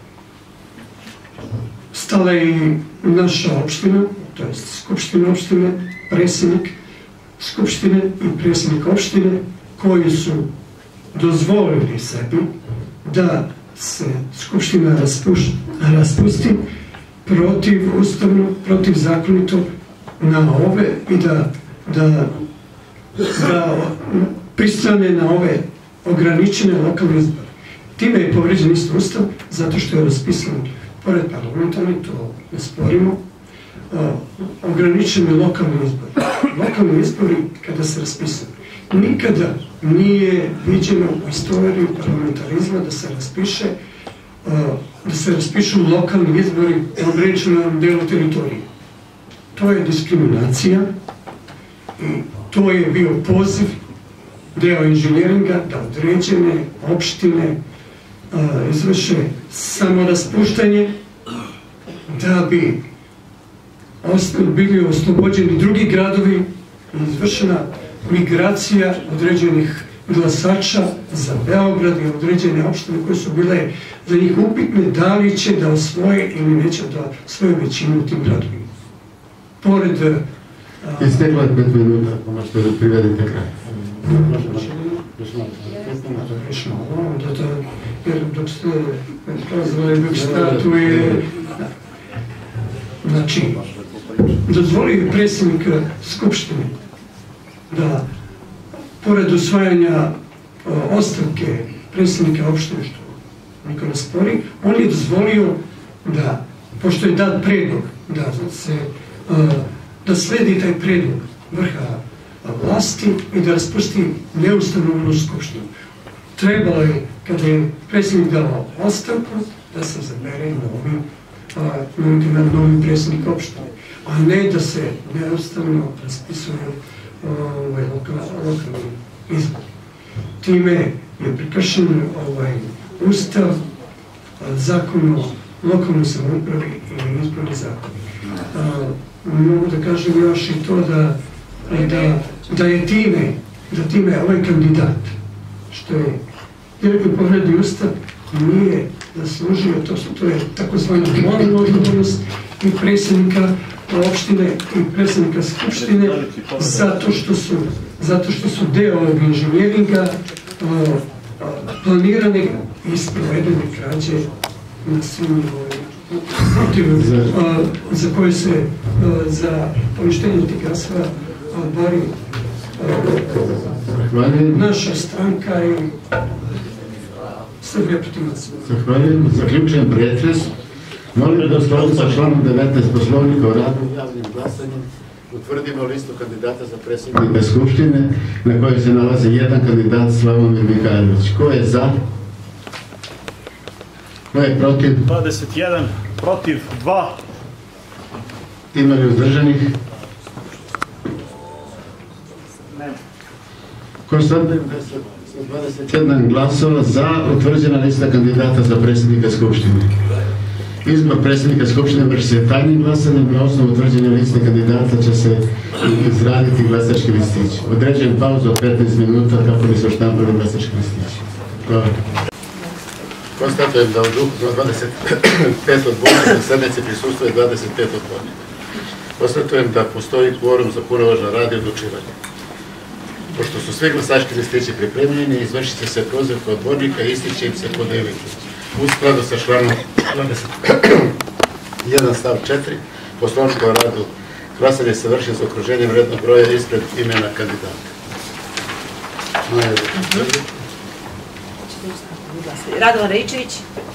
stala je i naša opština, to je skupština opštine, predsjednik skupštine i predsjednik opštine, koji su dozvolili sebi da se skupština raspusti protiv ustavno, protiv zakonito na ove i da, da, da pristane na ove ograničene lokalne izbore. Time je povređen isto ustav, zato što je raspisan pored parlamentarni, to ne sporimo, ograničeni lokalni izbori. Lokalni izbori, kada se raspisuju, nikada nije viđeno u istoriji parlamentarizma da se raspiše da se raspišu lokalni izbori u ograničenom delu teritorije. To je diskriminacija i to je bio poziv deo inženjeringa da određene opštine izvrše samoraspuštanje da bi bili oslobođeni drugi gradovi i izvršena migracija određenih glasača za Beograd i određene opštine koje su bile za njih upitne da li će da osvoje ili neće da osvoje većinu u tim gradovima. Pored... Isteklo je pet minuta, ako možete da privedite kraj. Još malo, jer dok ste kazali dok statuje... Znači, dozvolio je predsjednik Skupštine da, pored usvajanja ostavke predsjednika opštine, što niko ne spori, on je dozvolio da, pošto je dat predlog, da se da sledi taj predlog vrha vlasti i da raspusti neustavnu skupštinu. Trebalo je, kada je predsjednik dao ostavku, da se zabere novi na novi predsjednik opštine, a ne da se neustavno raspisuju lokalni izbor. Time je prekršen ustav, zakon o lokalnoj samoupravi i izborni zakon. Mogu da kažem još i to da je time, da time ovaj kandidat, što je direktno povredi ustav, nije zaslužio, to je takozvana moralna odgovornost i predsjednika opštine i predsjednika skupštine zato što su, zato što su deo ovog inženjeringa planirane i sprovedene krađe na svim nivoima, za koje se za poništenje tih gasova bori naša stranka i Srbija protiv nas. Zahvaljujem. Zaključujem pretres. Molim da u skladu sa članom devetnaest Poslovnika o radu i javnim glasanjem utvrdimo listu kandidata za predsjednika Skupštine na kojoj se nalazi jedan kandidat, Slavomir Mihajlović. Ko je za? Ko je protiv? dvadeset jedan, protiv dva. Ima li uzdržanih? Nema. Konstatujem da se dvadeset jedan glasova za utvrđena lista kandidata za predsjednika Skupštine. Izbor predsjednika Skupštine vrši se tajnim glasanjem, na osnovu utvrđene liste kandidata će se izraditi glasački listić. Određujem pauzu od petnaest minuta kako bi se oštampali glasački listići. Hvala. Konstatujem da od ukupno dvadeset pet odbornika sednici prisustuje dvadeset pet odbornika. Konstatujem da postoji kvorum za punovažan rad i odlučivanje. Pošto su svi glasački listići pripremljeni, izvršit će se prozivka odbornika i isti će im se podeliti. U skladu sa članom dvadeset jedan stav četiri Poslovnika o radu, glasanje se vrši za okruženjem rednog broja ispred imena kandidata. Radovan Raičević.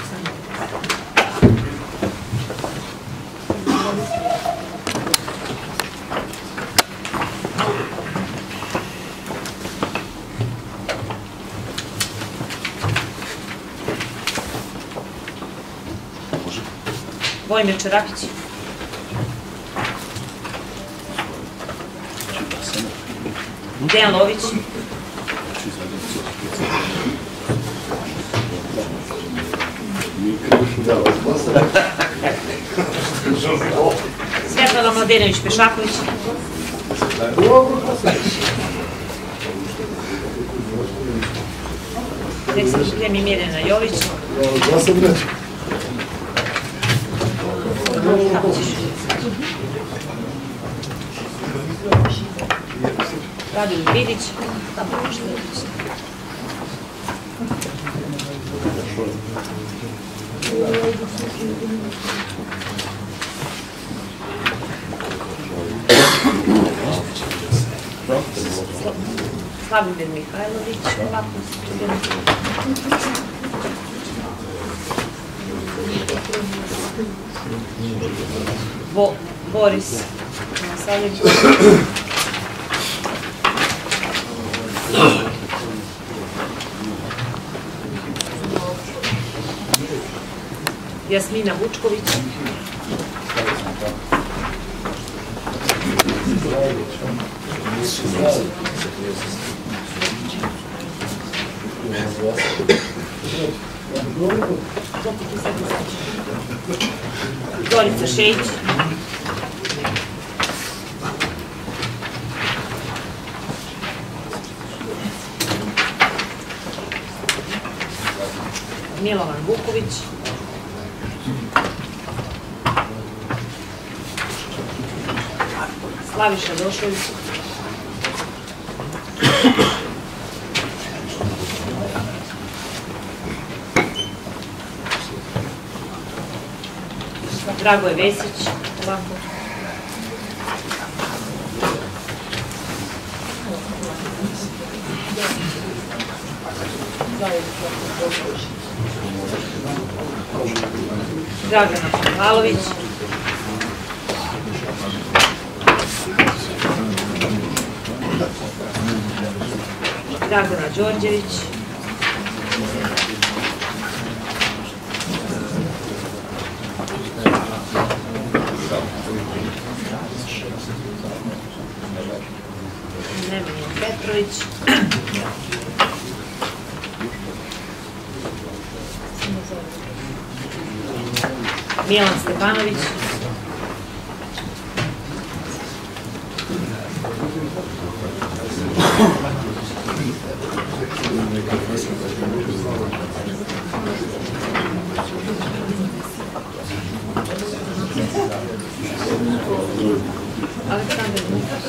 Vojmir Čerapić. Dejan Lović. Svetlana Mladenović-Pešaković. Nek se pripremi Mirjana Jović. Radovan Vidić. Slavomir Mihajlović. Bo, Boris Savljević. Jasmina Vučković. Zorica Šejić. Milovan Vuković. Slaviša Došović. Dragoje Vesić. Ovako. Dragana Pavlović. Dragana Đorđević. Nemanja Petrović. Milan Stepanović. Aleksandar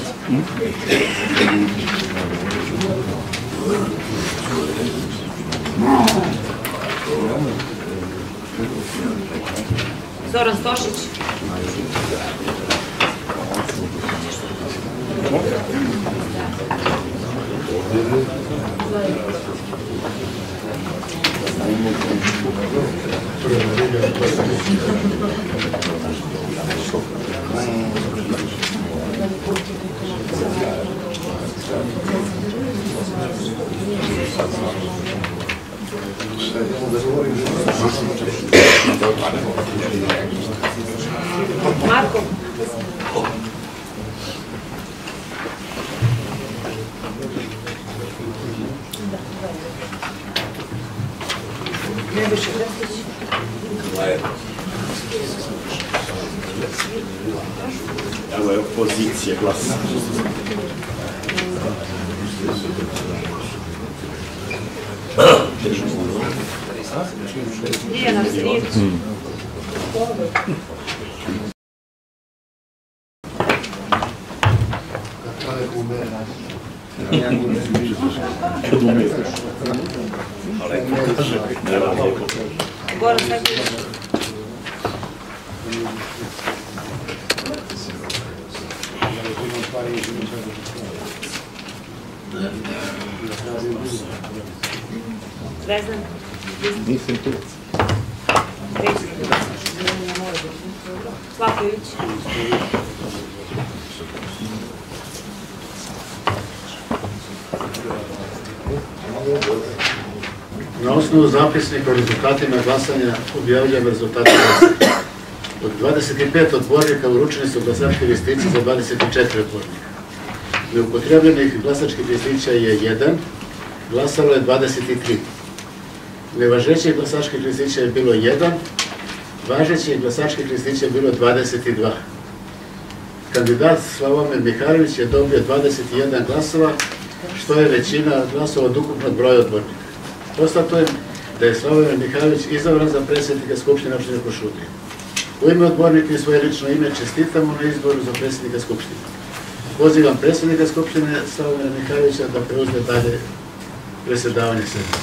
Zoran Stošić. Marko. Nebojša Krstić. Evo je opozicija glasa. Nije na slijedu. Goran Sajković. Zvezdan. Nisam tu. Slaković. Na osnovu zapisnika o rezultatima glasanja objavljujem rezultate glasanja. Od dvadeset pet odbornika uručeni su glasački listići za dvadeset četiri odbornika. Neupotrebljenih glasačkih listića je jedan, glasalo je dvadeset tri. Nevažećih glasačkih listića je bilo jedan, važećih glasačkih listića je bilo dvadeset dva. Kandidat Slavomir Mihajlović je dobio dvadeset jedan glasova, što je većina glasova od ukupnog broja odbornika. Konstatujem da je Slavomir Mihajlović izabran za predsjednika Skupštine opštine Kuršumlija. U ime odbornika i svoje lično ime čestitamo na izboru za predsjednika Skupštine. Pozivam predsjednika Skupštine Slavomira Mihajlovića da preuzme dalje predsjedavanje sednice.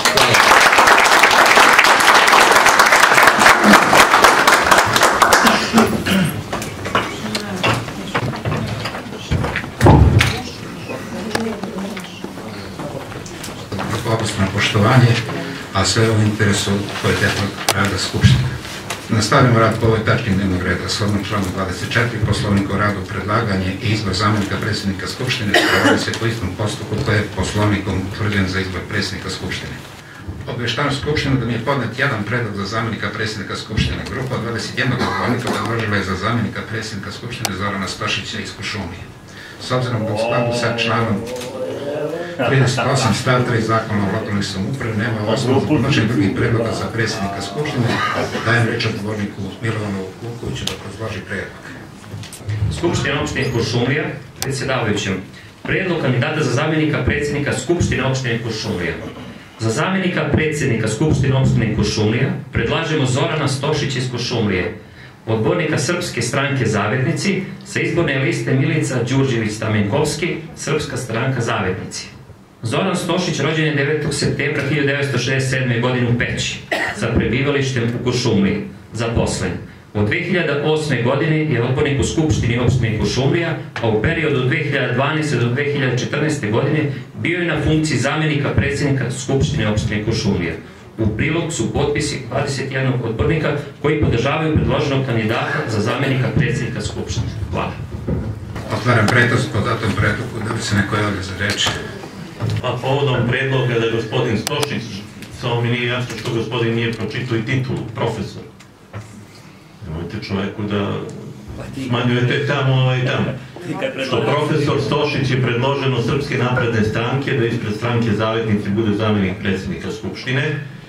Opasno poštovanje, a sve u interesu kvalitetnog rada Skupštine. Nastavljamo rad po ovoj tački dnevnog reda. Shodno članu dvadeset četiri Poslovnika o radu, predlaganje i izbor zamenika predsjednika Skupštine sprovodi se po istom postupku koji je Poslovnikom utvrđen za izbor predsjednika Skupštine. Obavještavam Skupštinu da mi je podnet jedan predlog za zamenika predsjednika Skupštine. Grupa od dvadeset jedan odbornika predložila je za zamenika predsjednika Skupštine Zorana Stošića iz Kuršumlije. S obzirom da u skladu sa članom trideset osam stav tri Zakona o lokalnoj samoupravi nema osnovu za podnošenje drugih predloga za predsjednika Skupštine, dajem reč odborniku Milovanu Lukoviću da prozloži predlog. Skupština opštine Kuršumlija, predsjedavajućem, predlog kandidata za zamjenika predsjednika Skupštine opštine Kuršumlija. Za zamjenika predsjednika Skupštine opštine Kuršumlija predlažemo Zorana Stošića iz Kuršumlije, odbornika Srpske stranke Zavetnici sa izborne liste Milica Đurđević-Stamenkovski, Srpska stranka Zavetnici. Zoran Stošić rođen je devetog septembra hiljadu devetsto šezdeset sedme. godine u Peći, sa prebivalištem u Kuršumliji, zaposlen. Od dve hiljade osme. godine je odbornik u Skupštini opštine Kuršumlija, a u periodu od dve hiljade dvanaeste. do dve hiljade četrnaeste. godine bio je na funkciji zamjenika predsjednika Skupštine opštine Kuršumlija. U prilog su potpisi dvadeset jedan odbornika koji podržavaju predloženog kandidata za zamjenika predsjednika Skupštine. Hvala. Otvaram pretres po datom predlogu, da li se neko javlja za reč? Pa povodom predloga da gospodin Stošić, samo mi nije jasno što gospodin nije pročitao i titulu, profesor. Nemojte čoveku da smanjujete tamo, ovaj tamo. Što profesor Stošić je predložen od Srpske napredne stranke da ispred stranke Zavetnici bude zamjenik predsjednika Skupštine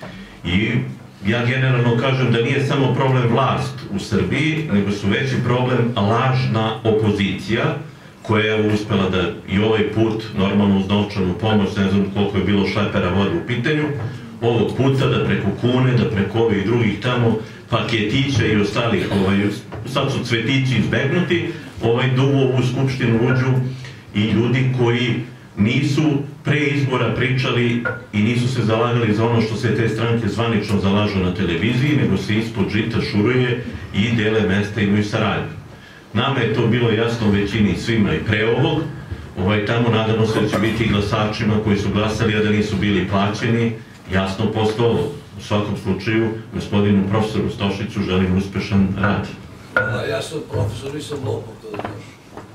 i ja generalno kažem da nije samo problem vlast u Srbiji, nego su veći problem lažna opozicija koja je uspela da i ovaj put, normalno uz novčanu pomoć, ne znam koliko je bilo šlepera vode u pitanju, ovog puta da preko Kune, da preko ovih drugih tamo paketića i ostalih, sad su cvetići izbegnuti, ovaj dugo u Skupštinu uđu i ljudi koji nisu pre izbora pričali i nisu se zalagali za ono što se te stranke zvanično zalažu na televiziji, nego se ispod žita šuruje i dele mesta imaju saradnju. Nama je to bilo jasno većini svima i pre ovog, ovaj tamo nadamo se da će biti glasačima koji su glasali, a da nisu bili plaćeni, jasno posle ovog. U svakom slučaju, gospodinu profesoru Stošiću želim uspešan rad. Ja sam profesor, nisam lopov, to znaš.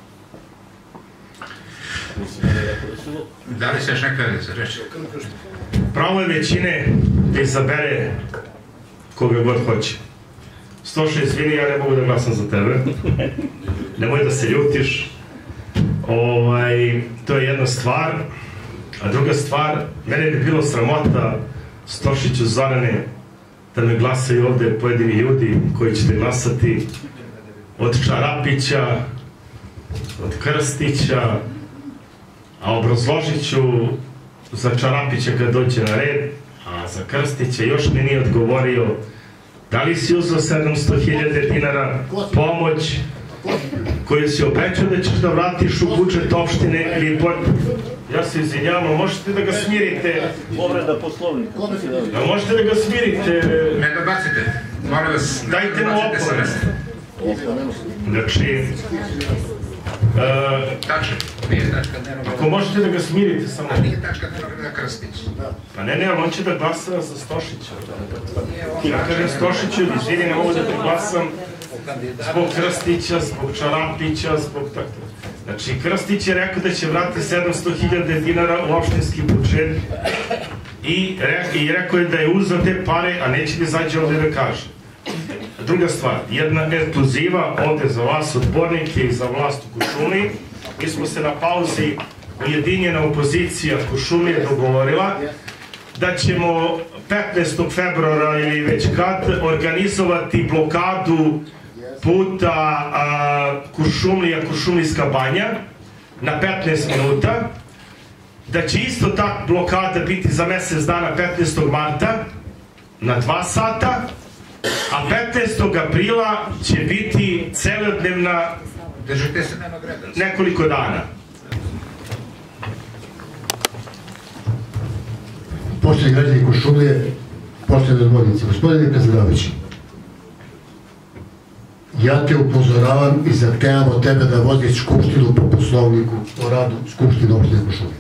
Da li se još neka javlja za reč? Pravo je većine da izabere koga god hoće. Stošić, izvini, ja ne mogu da glasam za tebe. Nemoj da se ljutiš. To je jedna stvar. A druga stvar, mene bi bilo sramota, Stošiću, Zorane, da me glasaju ovde pojedini ljudi koji ćete glasati. od Čarapića, od Krstića, a obrazložit ću za Čarapića kad dođe na red, a za Krstića još mi nije odgovorio da li si uzeo sedamsto hiljada dinara pomoć koju si obećao da ćeš da vratiš u budžet opštine ili pod... Ja se izvinjavam, možete da ga smirite? Povreda poslovnika. Možete da ga smirite? Ne dobacite, molim vas. Dajte mu opored. Znači... Tačka, nije tačka dnevnog reda. Ako možete da ga smirite samo... A nije tačka dnevnog reda Krstić. Pa ne, ne, ali on će da glasa za Stošića. Ja kažem Stošiću, izvini, ne mogu da te glasam zbog Krstića, zbog Čarapića, zbog tako. Znači, Krstić je rekao da će vratiti sedamsto hiljada dinara u opštinski budžet i rekao je da je uzeo te pare, a neće da izađe ovde da kaže. Druga stvar, jedna ekskluziva ovde za vas odbornike i za vlast u Kuršumliji. Mi smo se na pauzi ujedinjena opozicija Kuršumlije dogovorila da ćemo petnaestog februara ili već kad organizovati blokadu puta Kuršumlija, Kuršumlijska banja na petnaest minuta, da će isto ta blokada biti za mesec dana petnaestog marta na dva sata, a petnaestog aprila će biti celodnevna nekoliko dana. Poštovani građani Kuršumlije, poštovani odbornici, gospodine predsjedavajući, ja te upozoravam i zahtevam od tebe da vodiš skupštinu po poslovniku o radu Skupštine opštine Kuršumlije.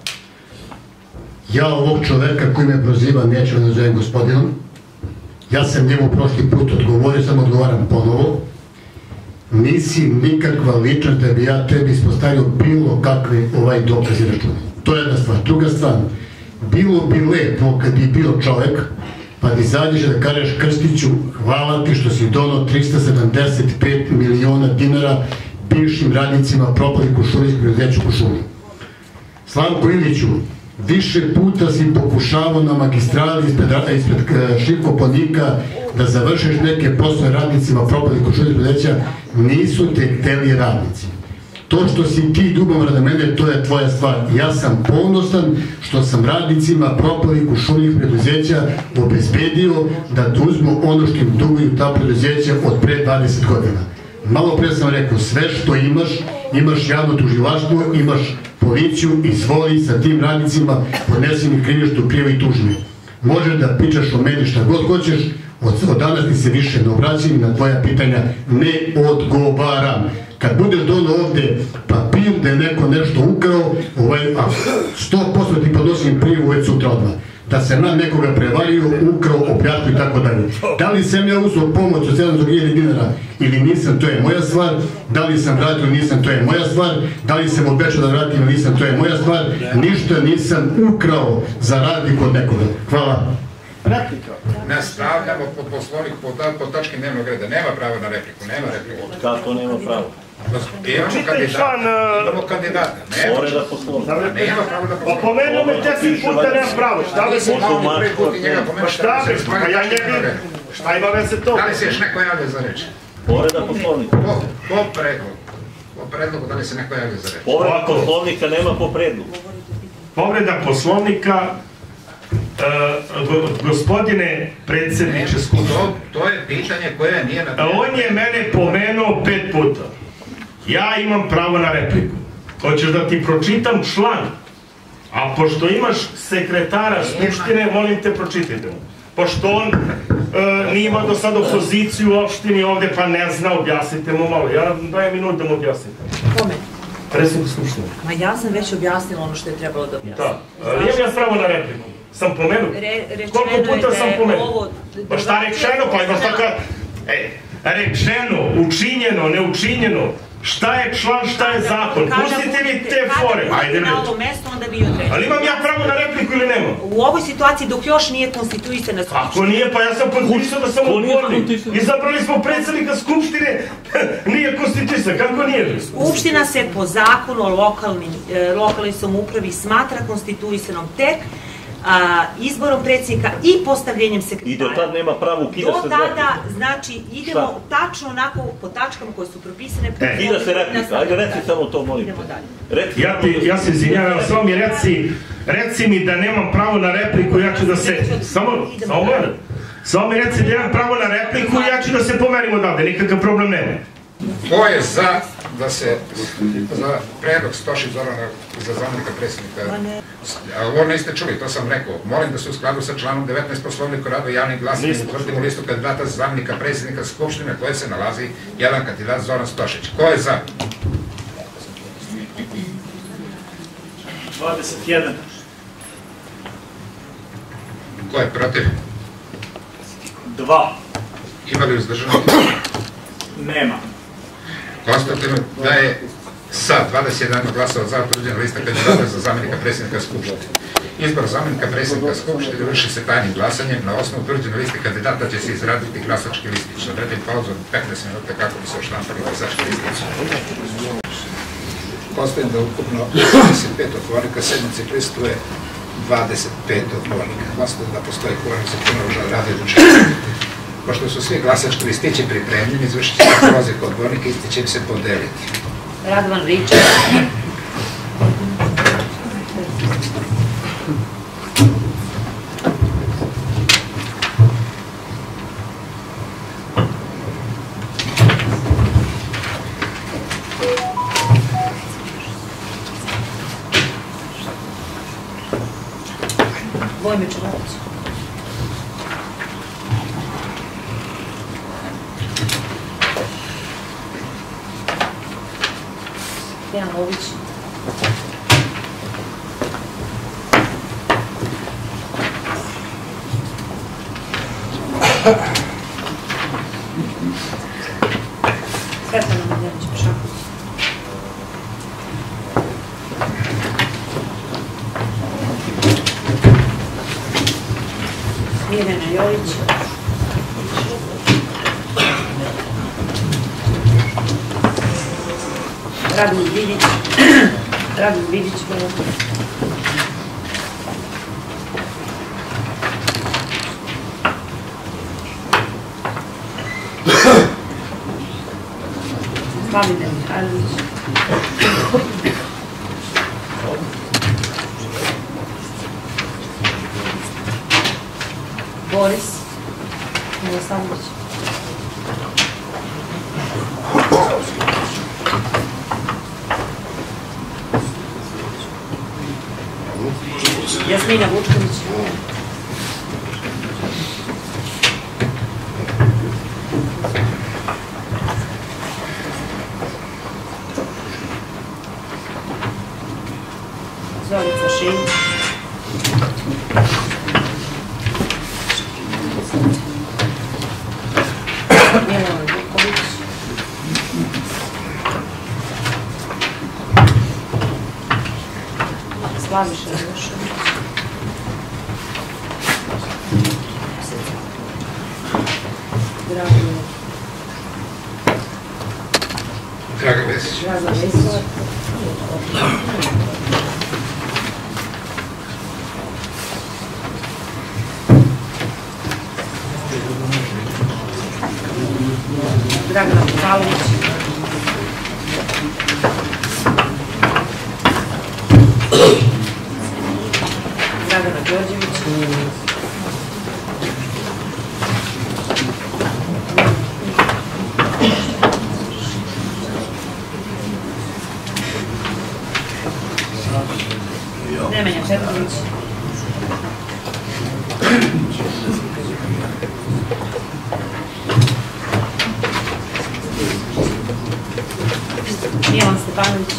Ja ovog čoveka koji me proziva neću da nazovem gospodinom. Ja sam njemu prošli put odgovorio, sam odgovaram ponovo. Nisi nikakva ličnost da bi ja tebi ispostavio bilo kakve ovaj dokaz i račune. To je jedna stvar. Druga stvar, bilo bi lepo kad bi bio čovek pa da izađeš da kažeš Krstiću, hvala ti što si donao trista sedamdeset pet miliona dinara bivšim radnicima propalih Kuršumlijskog preduzeća Kuršumlije. Slavko Iliću, više puta si pokušavao na magistrali ispred Šivkoponika da završiš neke poslove radnicima propalih Kuršumlijskog preduzeća, nisu te hteli radnici. To što si ti ljubomor na mene, to je tvoja stvar. Ja sam ponosan što sam radnicima propalih Kuršumlijskih preduzeća obezbedio da uzmu ono što im duguju ta preduzeća od pre dvadeset godina. Malo pre sam rekao, sve što imaš, imaš javno tužilaštvo, imaš policiju, izvoli sa tim radnicima, podnesi mi krivičnu prijavu i tuži me. Možeš da pričaš o meni šta god hoćeš, od danas ti se više ne obraćam i na tvoja pitanja ne odgovaram. Kad budeš dono ovde papir da je neko nešto ukrao, sto posto ti podnosim prijavu već sutra odmah. Da se na nekoga prevario, ukrao, opljačkao i tako dalje. Da li sam ja uzeo pomoć od sedamsto hiljada dinara ili nisam, to je moja stvar. Da li sam vratio ili nisam, to je moja stvar. Da li sam obećao da vratim ili nisam, to je moja stvar. Ništa nisam ukrao za razliku od nekoga. Hvala. Replika. Nastavljamo po poslovnik po tački dnevnog reda. Nema pravo na repliku, nema repliku. Kako nema pravo? Imamo kandidata. Imamo kandidata. Povreda poslovnika. Nema pravo da poslovnika. Opomenuo me deset puta nema pravo. Šta ve se Pa šta ve? Pa ja njega... Šta ima veze to? Da li se još neko javlja za reč? Povreda poslovnika. Po predlogu. Po predlogu da li se neko javlja za reč? Povreda poslovnika nema po predlogu. Povreda poslovnika, gospodine predsjedniče Skupštine. To je pitanje koje nije na... On je mene pomenuo pet puta. Ja imam pravo na repliku. Hoćeš da ti pročitam član? A pošto imaš sekretara Skupštine, molim te pročitajte mu. Pošto on nije imao do sada opoziciju u opštini ovde, pa ne zna, objasnite mu malo. Ja dajem minut da mu objasnite. Kome? Predsjednik Skupštine. Ma ja sam već objasnila ono što je trebalo da objasnim. Da. Imam ja pravo na repliku. Sam pomenut? Koliko puta sam pomenut? Pa šta rečeno? Pa ima šta kad... Rečeno, učinjeno, neučinjeno. Šta je član, šta je zakon? Pustite mi te fore. Ajde na ovo mesto, onda vi određujete. Ali imam ja pravo na repliku ili nemam? U ovoj situaciji dok još nije konstituisana Skupština. Ako nije, pa ja sam potpisao da sam odbornik. Izabrali smo predsjednika Skupštine, nije konstituisan. Kako nije? Skupština se po zakonu o lokalnoj samoupravi smatra konstituisanom tek izborom predsjednika i postavljenjem sekretara. I do tada nema pravo ukida se Do tada, znači, idemo tačno onako po tačkama koje su propisane. Ukida se replika, ajde reci samo to, molim. Idemo dalje. Ja se izvinjavam, samo mi reci, reci mi da nemam pravo na repliku, ja ću da se, samo, samo gledam. Samo mi reci da imam pravo na repliku i ja ću da se pomerim odavde, nikakav problem nema. Ko je za da se, za predlog Stošić Zorana za zamenika predsjednika? Ovo niste čuli, to sam rekao. Molim da se u skladu sa članom devetnaest Poslovnika o radu javnih glasanjem utvrdimo listu kandidata za zamenika predsjednika Skupštine koje se nalazi jedan kandidat Zoran Stošić. Ko je za? dvadeset jedan. Ko je protiv? dva. Ima li uzdržanih? Nema. Konstatujem da je sa dvadeset jedan glasova za utvrđena lista kandidata za zamenika predsjednika Skupštine. Izbor zamenika predsjednika Skupštine vrši se tajnim glasanjem. Na osnovu utvrđene liste kandidata će se izraditi glasački listić. Odredim pauzu od petnaest minuta kako bi se oštampali glasački listić. Konstatujem da ukupno dvadeset pet odgovornika sednice prisustvuje dvadeset pet odgovornika. Konstatujem da postoji kvorum za ponovno rada i odlučivanja. Pošto su svi glasački listići pripremljeni, izvršit će se prozivka odgovornika, isti će im se podeliti. Radovan Ričar. Vojme Čuvarović. Dejan Lović. Svetlana Mladenović-Pešaković. Mirjana Jović. Radovan Vidić. Radovan Vidić. Slavina Mihajlović. Boris Milosavljević. Jasmina Vučković. Zorica Šinć. Milovan Vuković. Slaviša Jošović. Drago Draga Vesić. Draga Vesovac. Dragana Mikalović. Dragana Đorđević. Nemanja Četrović. Milan Stepanović.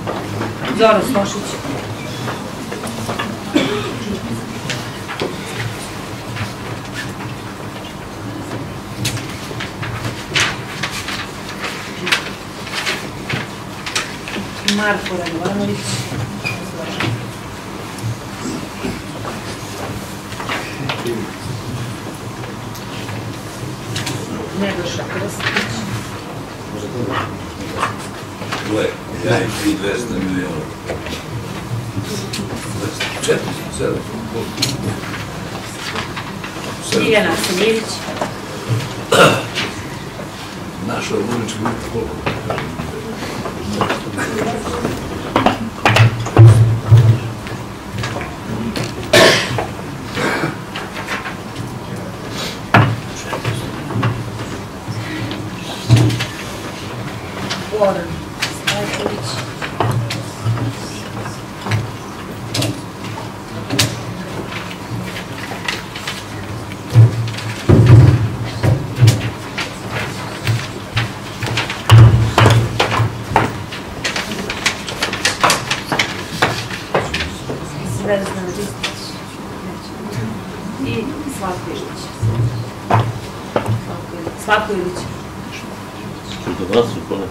Zoran Stošić. Marko Radovanović. Nebojša Krstić. Gle, ja im ti dvesta miliona. četiristo, sedamsto. Miljana Arsenjević. Naša Vunička biti koliko? Goran Stajković. Zvezdan Ristić i Slavko Ilić. Slavko Ilić. Što da vas u kone?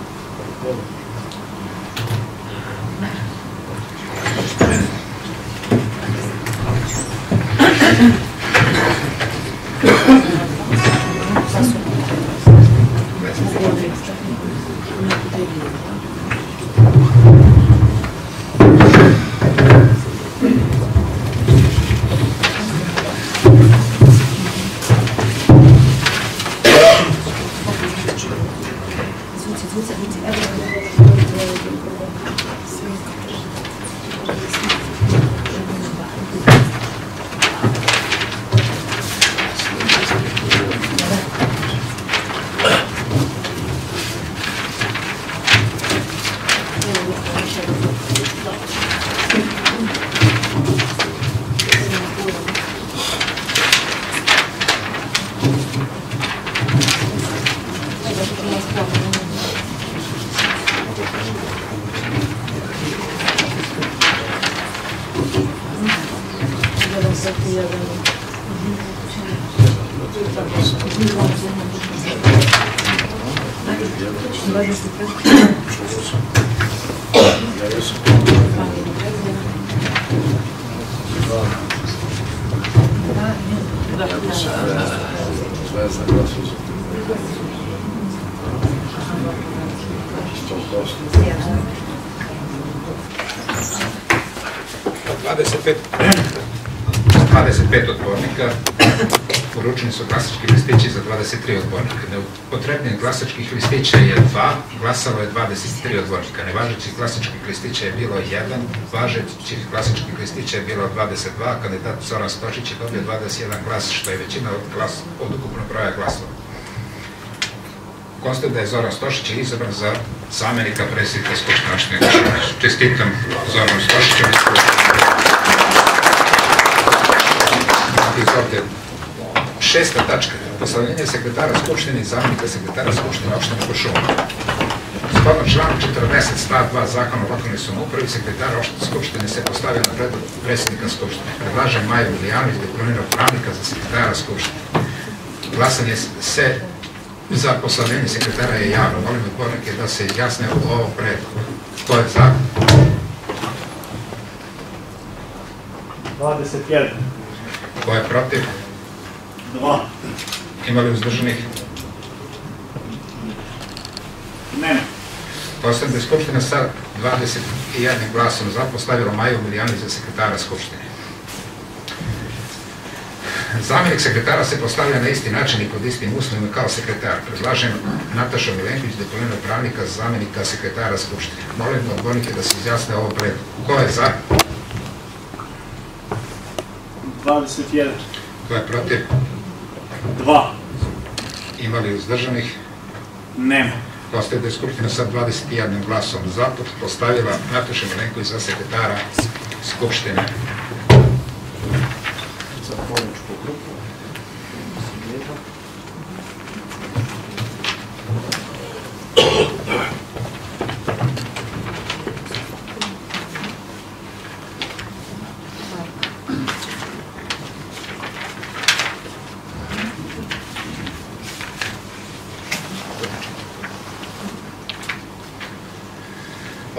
dvadeset pet odbornika, uručeni su glasački listići za dvadeset tri odbornika. Neupotrebljenih glasačkih listića je dva, glasalo je dvadeset tri odbornika. Nevažećih glasačkih listića je bilo jedan, važećih glasačkih listića je bilo dvadeset dva, kandidat Zoran Stošić je dobio dvadeset jedan glas, što je većina od, glas, od ukupnog broja glasova. Konstatujem da je Zoran Stošić izabran za zamenika predsjednika Skupštine opštine Kuršumlija. Čestitam Zoranu Stošiću. Izvolite. Šesta tačka. Poslavljenje sekretara Skupštine i zamenika sekretara Skupštine opštine Kuršumlija. Shodno članu četrdeset stav dva Zakona o lokalnoj samoupravi, sekretar Skupštine se postavio na predlog predsjednika Skupštine. Predlažem Maju Milijanović, diplomiranog pravnika za sekretara Skupštine. Glasanje se za poslavljenje sekretara je javno. Molim odbornike da se jasne o ovom predlogu. Ko je za? dvadeset jedan. Ko je protiv? dva. Ima li uzdržanih? Nema. Postavljam da je Skupština sa dvadeset jednim glasom za postavila Maju Milijanović za sekretara Skupštine. Zamenik sekretara se postavlja na isti način i pod istim uslovima kao sekretar. Predlažem Natašu Milenković, diplomiranog pravnika za zamenika sekretara Skupštine. Molim odbornike da se izjasne o ovom predlogu. Ko je za? dvadeset jedan. Ko je protiv? dva. Ima li uzdržanih? Nema. Postavljam da je Skupština sa dvadeset jednim glasom za postavila Natašu Milenković za sekretara Skupštine.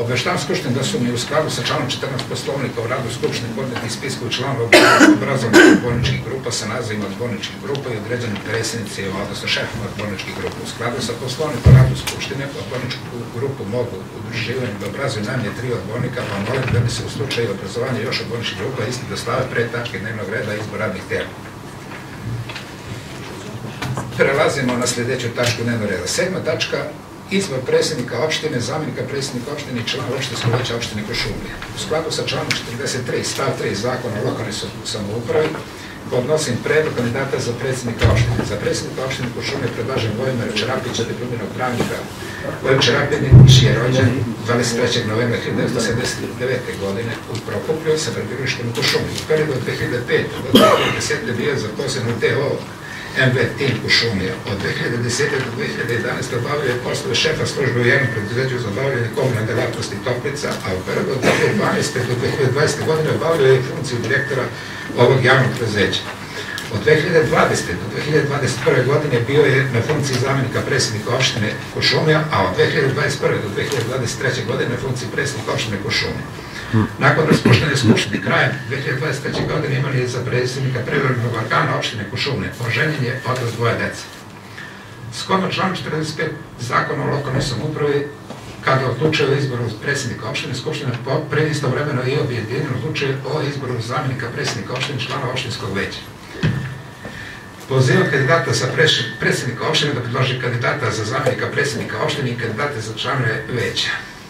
Obaveštavam Skupštinu da su mi u skladu sa članom četrnaest Poslovnika o radu Skupštine podneti spiskovi članova obrazovnih odborničkih grupa sa nazivima odborničkih grupa i određenim predsjednicima, odnosno šefima odborničkih grupa. U skladu sa Poslovnikom o radu Skupštine odborničku grupu mogu udruživanjem da obrazuju najmanje tri odbornika, pa molim da bi se u slučaju obrazovanja još odborničkih grupa isti da stave pre tačke dnevnog reda izbor radnih tela. Prelazimo na sljedeću tačku dnevnog reda. Sedma tačka. Izbor predsjednika opštine, zamjenika predsjednika opštine i člana opštinskog veća opštine Kuršumlija. U skladu sa članom četrdeset tri stav tri Zakona o lokalnoj samoupravi podnosim predlog kandidata za predsjednika opštine. Za predsjednika opštine Kuršumlija predlažem Vojimira Čarapića, diplomirnog pravnika. Vojim Čarapić je rođen dvadeset trećeg novembra hiljadu devetsto sedamdeset devete. godine u Prokuplju sa prebivalištem u Kuršumliji. U periodu od dve hiljade pete. do dve hiljade desete. bio je zaposlen u T O M V Tim Kuršumlija. Od dve hiljade desete. do dve hiljade jedanaeste. obavljaju poslove šefa službe u jednom preduzeću za obavljanje komunalne delatnosti Toplica, a u periodu od dve hiljade dvanaeste. do dve hiljade dvadesete. godine obavljaju funkciju direktora ovog javnog preduzeća. Od dve hiljade dvadesete. do dve hiljade dvadeset prve. godine bio je na funkciji zamjenika predsjednika opštine Kuršumlija, a od dve hiljade dvadeset prve. do dve hiljade dvadeset treće. godine na funkciji predsjednika opštine Kuršumlija. Nakon raspuštene skupštine krajem dve hiljade dvadeset treće. godine imali je za predsjednika privremenog organa opštine Kuršumlija. Oženjen je, otac dvoje dece. Shodno članu četrdeset pet Zakona o lokalnoj samoupravi, kada odlučuje o izboru predsjednika opštine, skupština pre istovremeno i objedinjeno odlučuje o izboru zamjenika predsjednika opštine i člana opštinskog veća. Pozivam kandidata za predsjednika opštine da predloži kandidata za zamjenika predsjednika opštine i kandidate za članove veća.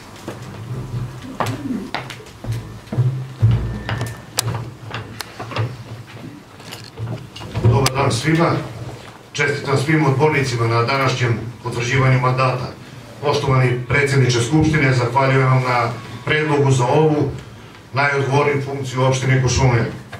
Dobar dan svima. Čestitam svim odbornicima na današnjem potvrđivanju mandata. Poštovani predsjedniče Skupštine, zahvaljujem vam na predlogu za ovu najodgovorniju funkciju opštine Kuršumlija.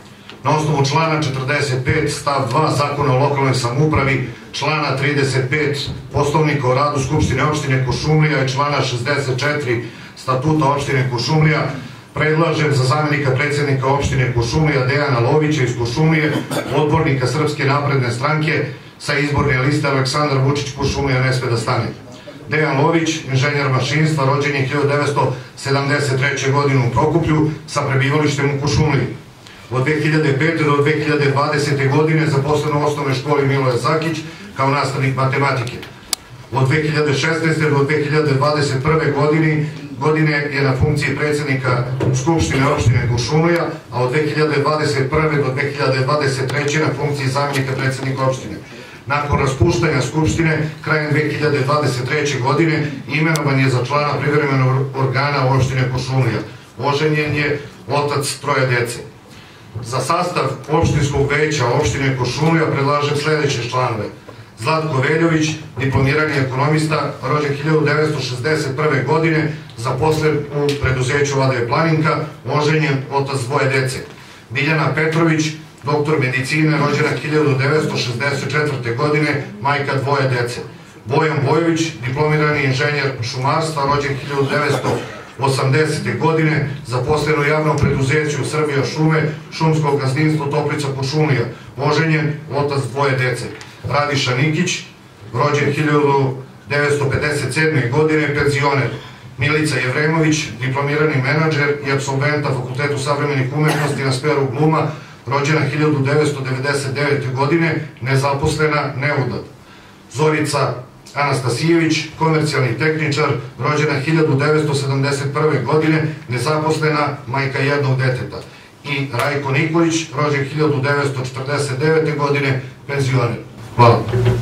Na osnovu člana četrdeset pet stav dva Zakona o lokalnoj samoupravi, člana trideset pet Poslovnika o radu Skupštine opštine Kuršumlija i člana šezdeset četiri Statuta opštine Kuršumlija, predlažem za zamjenika predsjednika opštine Kuršumlija Dejana Lovića iz Kuršumlije, odbornika Srpske napredne stranke sa izborne liste Aleksandar Vučić Kuršumlija ne sme da stane. Dejan Lović, inženjer mašinstva, rođen je hiljadu devetsto sedamdeset treće. godine u Prokuplju sa prebivalištem u Kuršumliji. Od dve hiljade pete. do dve hiljade dvadesete. godine zaposlen u osnovnoj školi Miloje Zakić kao nastavnik matematike. Od dve hiljade šesnaeste. do dve hiljade dvadeset prve. godine je na funkciji predsjednika Skupštine opštine Kuršumlija, a od dve hiljade dvadeset prve. do dve hiljade dvadeset treće. na funkciji zamjenika predsjednika opštine. Nakon raspuštanja Skupštine, krajem dve hiljade dvadeset treće. godine, imenovan je za člana privremenog organa opštine Kuršumlija. Oženjen je, otac troje dece. Za sastav opštinskog veća opštine Kuršumlija predlažem sledeće članove. Zlatko Veljović, diplomirani ekonomista, rođen hiljadu devetsto šezdeset prve. godine, zaposlen u preduzeću A D Planinka, oženjen, otac dvoje dece. Biljana Petrović, doktor medicine, rođena hiljadu devetsto šezdeset četvrte. godine, majka dvoje dece. Bojan Bojović, diplomirani inženjer šumarstva, rođen hiljadu devetsto osamdesete. godine, zaposlen u javnom preduzeću Srbija šume, šumskog gazdinstvo Toplica Kuršumlija, oženjen, otac dvoje dece. Radiša Nikić, rođen hiljadu devetsto pedeset sedme. godine, penzioner. Milica Jevremović, diplomirani menadžer i apsolventa Fakultetu savremenih umetnosti na sferu gluma, rođena hiljadu devetsto devedeset devete. godine, nezaposlena, neudat. Zorica Anastasijević, komercijalni tehničar, rođena hiljadu devetsto sedamdeset prve. godine, nezaposlena, majka jednog deteta. I Rajko Nikolić, rođen hiljadu devetsto četrdeset devete. godine, penzioner. Hvala.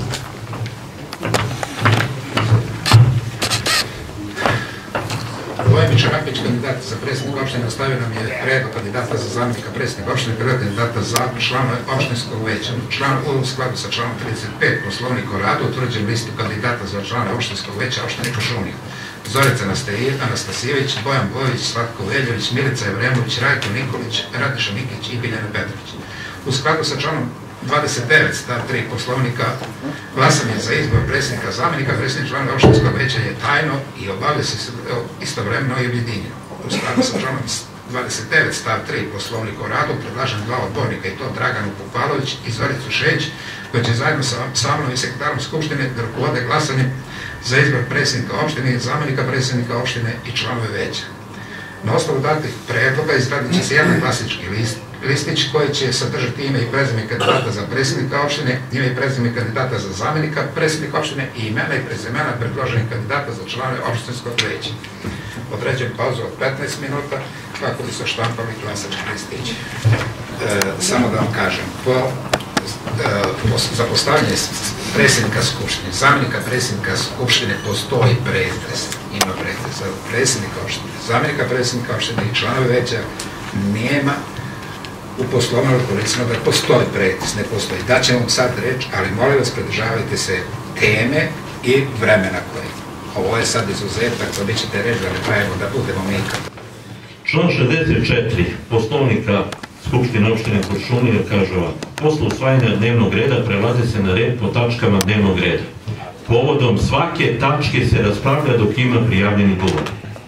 Vojimir Čarapić, kandidat za predsjednika opštine, ostavio nam je predlog kandidata za zamjenika predsjednika opštine, predlog kandidata za članove opštinskog veća. Član u skladu sa članom trideset pet Poslovnika o radu utvrđujem listu kandidata za članove opštinskog veća opštine Kuršumlija. Zorica Anastasijević, Bojan Bojović, Zlatko Veljović, Milica Jevremović, Rajko Nikolić, Radiša Nikić i Biljana Petrović. U skladu sa članom dvadeset devet stav tri Poslovnika, glasanje za izbor predsjednika zamjenika predsjednika člana opštinskog veća je tajno i obavlja se istovremeno i objedinjeno. U skladu sa članom dvadeset devet stav tri Poslovnika o radu predlažem dva odbornika, i to Draganu Pupalović i Zoricu Šeć, koji će zajedno sa mnom i sekretarom Skupštine da rukovode glasanjem za izbor predsjednika opštine, zamjenika predsjednika opštine i članove veća. Na osnovu datih predloga izradit će se jedan glasački list, listić koji će sadržati ime i prezime kandidata za predsjednika opštine, ime i prezime kandidata za zamjenika predsjednika opštine i imena i prezimena predloženih kandidata za članove opštinskog veća. Određujem pauzu od petnaest minuta kako bi se štampali glasački listići. E, samo da vam kažem, po, e, za postavljanje predsjednika skupštine, zamjenika predsjednika skupštine postoji pretres, ima pretres za predsjednika opštine, zamjenika predsjednika opštine i članove veća nema u poslovniku recimo da postoji pretres, ne postoji. Daćemo vam sad reč, ali molim vas pridržavajte se teme i vremena koje. Ovo je sad izuzetak, dobit ćete reč da ne pravimo da budemo mi. Član šezdeset četiri Poslovnika Skupštine opštine Kuršumlija kaže ovako: posle usvajanja dnevnog reda prelazi se na red po tačkama dnevnog reda. Povodom svake tačke se raspravlja dok ima prijavljeni govor.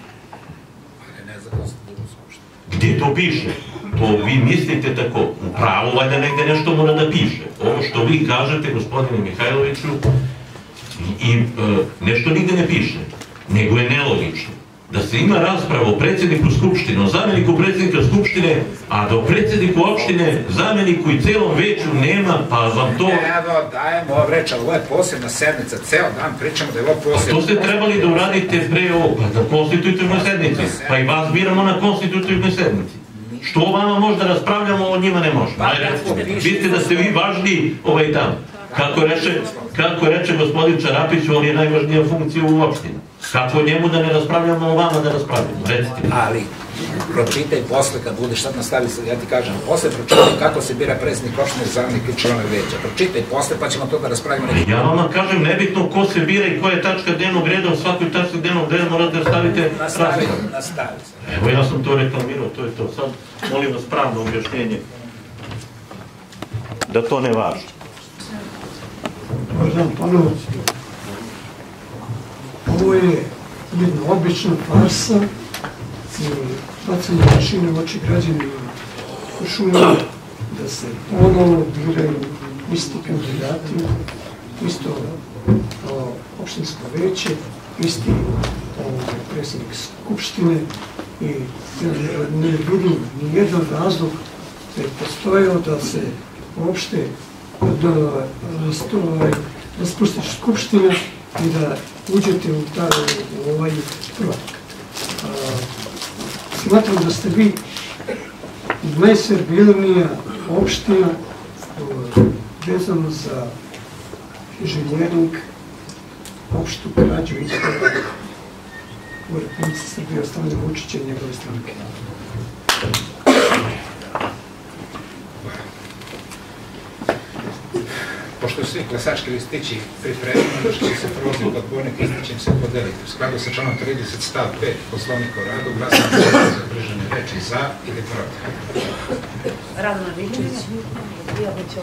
Gdje to piše? To vi mislite tako. U pravu valjda negde nešto mora da piše. Ovo što vi kažete, gospodine Mihajloviću, i e, nešto nigde ne piše, nego je nelogično. Da se ima rasprava o predsjedniku Skupštine, o zamjeniku predsjednika Skupštine, a do predsjedniku opštine, zamjeniku i celom veću nema, pa vam to... Evo, dajemo ovo reč, ali ovo je posebna sednica, ceo dan pričamo da je ovo posebna... A to ste trebali da uradite pre ovo, pa na konstitutivnoj sednici, pa i vas biramo na konstitutivnoj sednici. Što vama možda raspravljamo, o njima ne možemo. Vidite da ste vi važniji ovaj tamo. Kako reče, kako reče gospodin Čarapić, on je najvažnija funkcija u opštini. Kako njemu da ne raspravljamo, o vama da raspravljamo, recite mi. Ali, pročitaj posle kad budeš sad nastavili, ja ti kažem, posle pročitaj kako se bira predsjednik opštine, zamjenik i članove veća. Pročitaj posle pa ćemo to da raspravimo. Ja vama kažem, nebitno ko se bira i koja je tačka dnevnog reda, u svakoj tački dnevnog reda morate da stavite raspravu. Nastavi se. Evo ja sam to reklamirao, to je to. Sad molim vas pravno objašnjenje da to ne važi. Možda ponovo. Ovo je jedna obična farsa i bacanje mašine u oči građanima Kuršumlije da se ponovo biraju isti kandidati, isto opštinsko veće, isti predsjednik Skupštine i ne vidim ni jedan razlog da je postojao da se uopšte da raspustiš Skupština i da uđete u, ta, u ovaj projekat. Smatram da ste vi najservilnija opština vezano za inženjering, opštu krađu izbora u Republici Srbije od strane Vučića i njegove stranke. Pošto svi glasački listići pripremljeni, što će se prolaziti od odbornik, listić će se podeliti. U skladu sa članom trideset stav pet Poslovnika o radu, glasanje za držanje reči za ili protiv. Radona Vičević. Ja hoću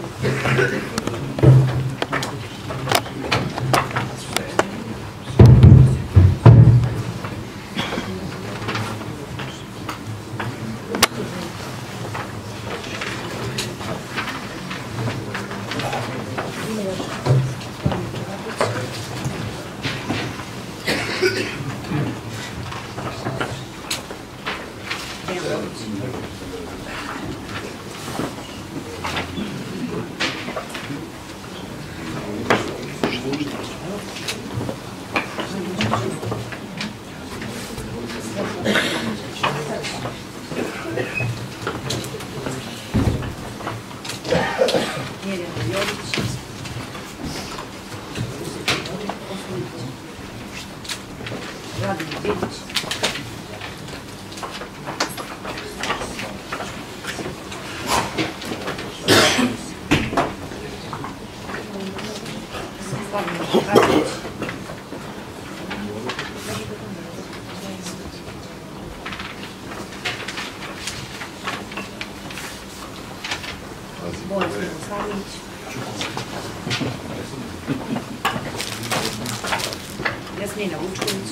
Jasmina Vučković.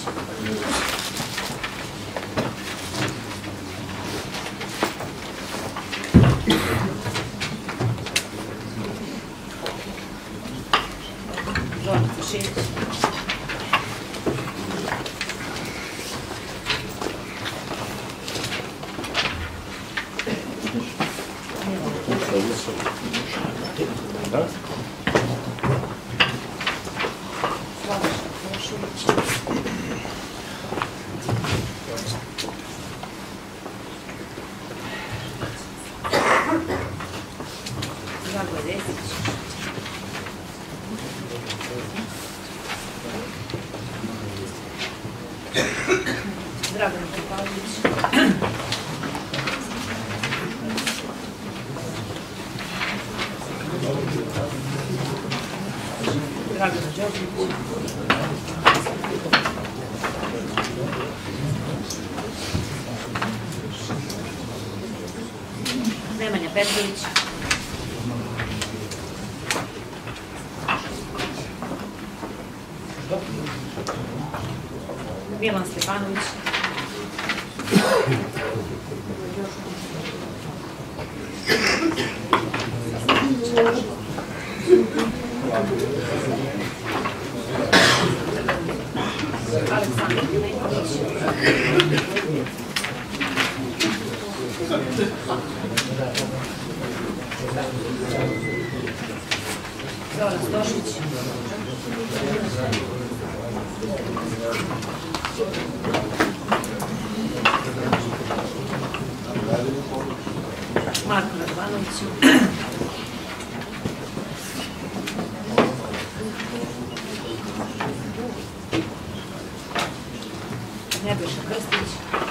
Zoran Fušević. Dragan Topalović. Dragana Đorđević. Nemanja Petrović. Milan Stefanović. Aleksandar Milenković. Zoran Stošić. Marko Radovanović. Nebojša Krstić.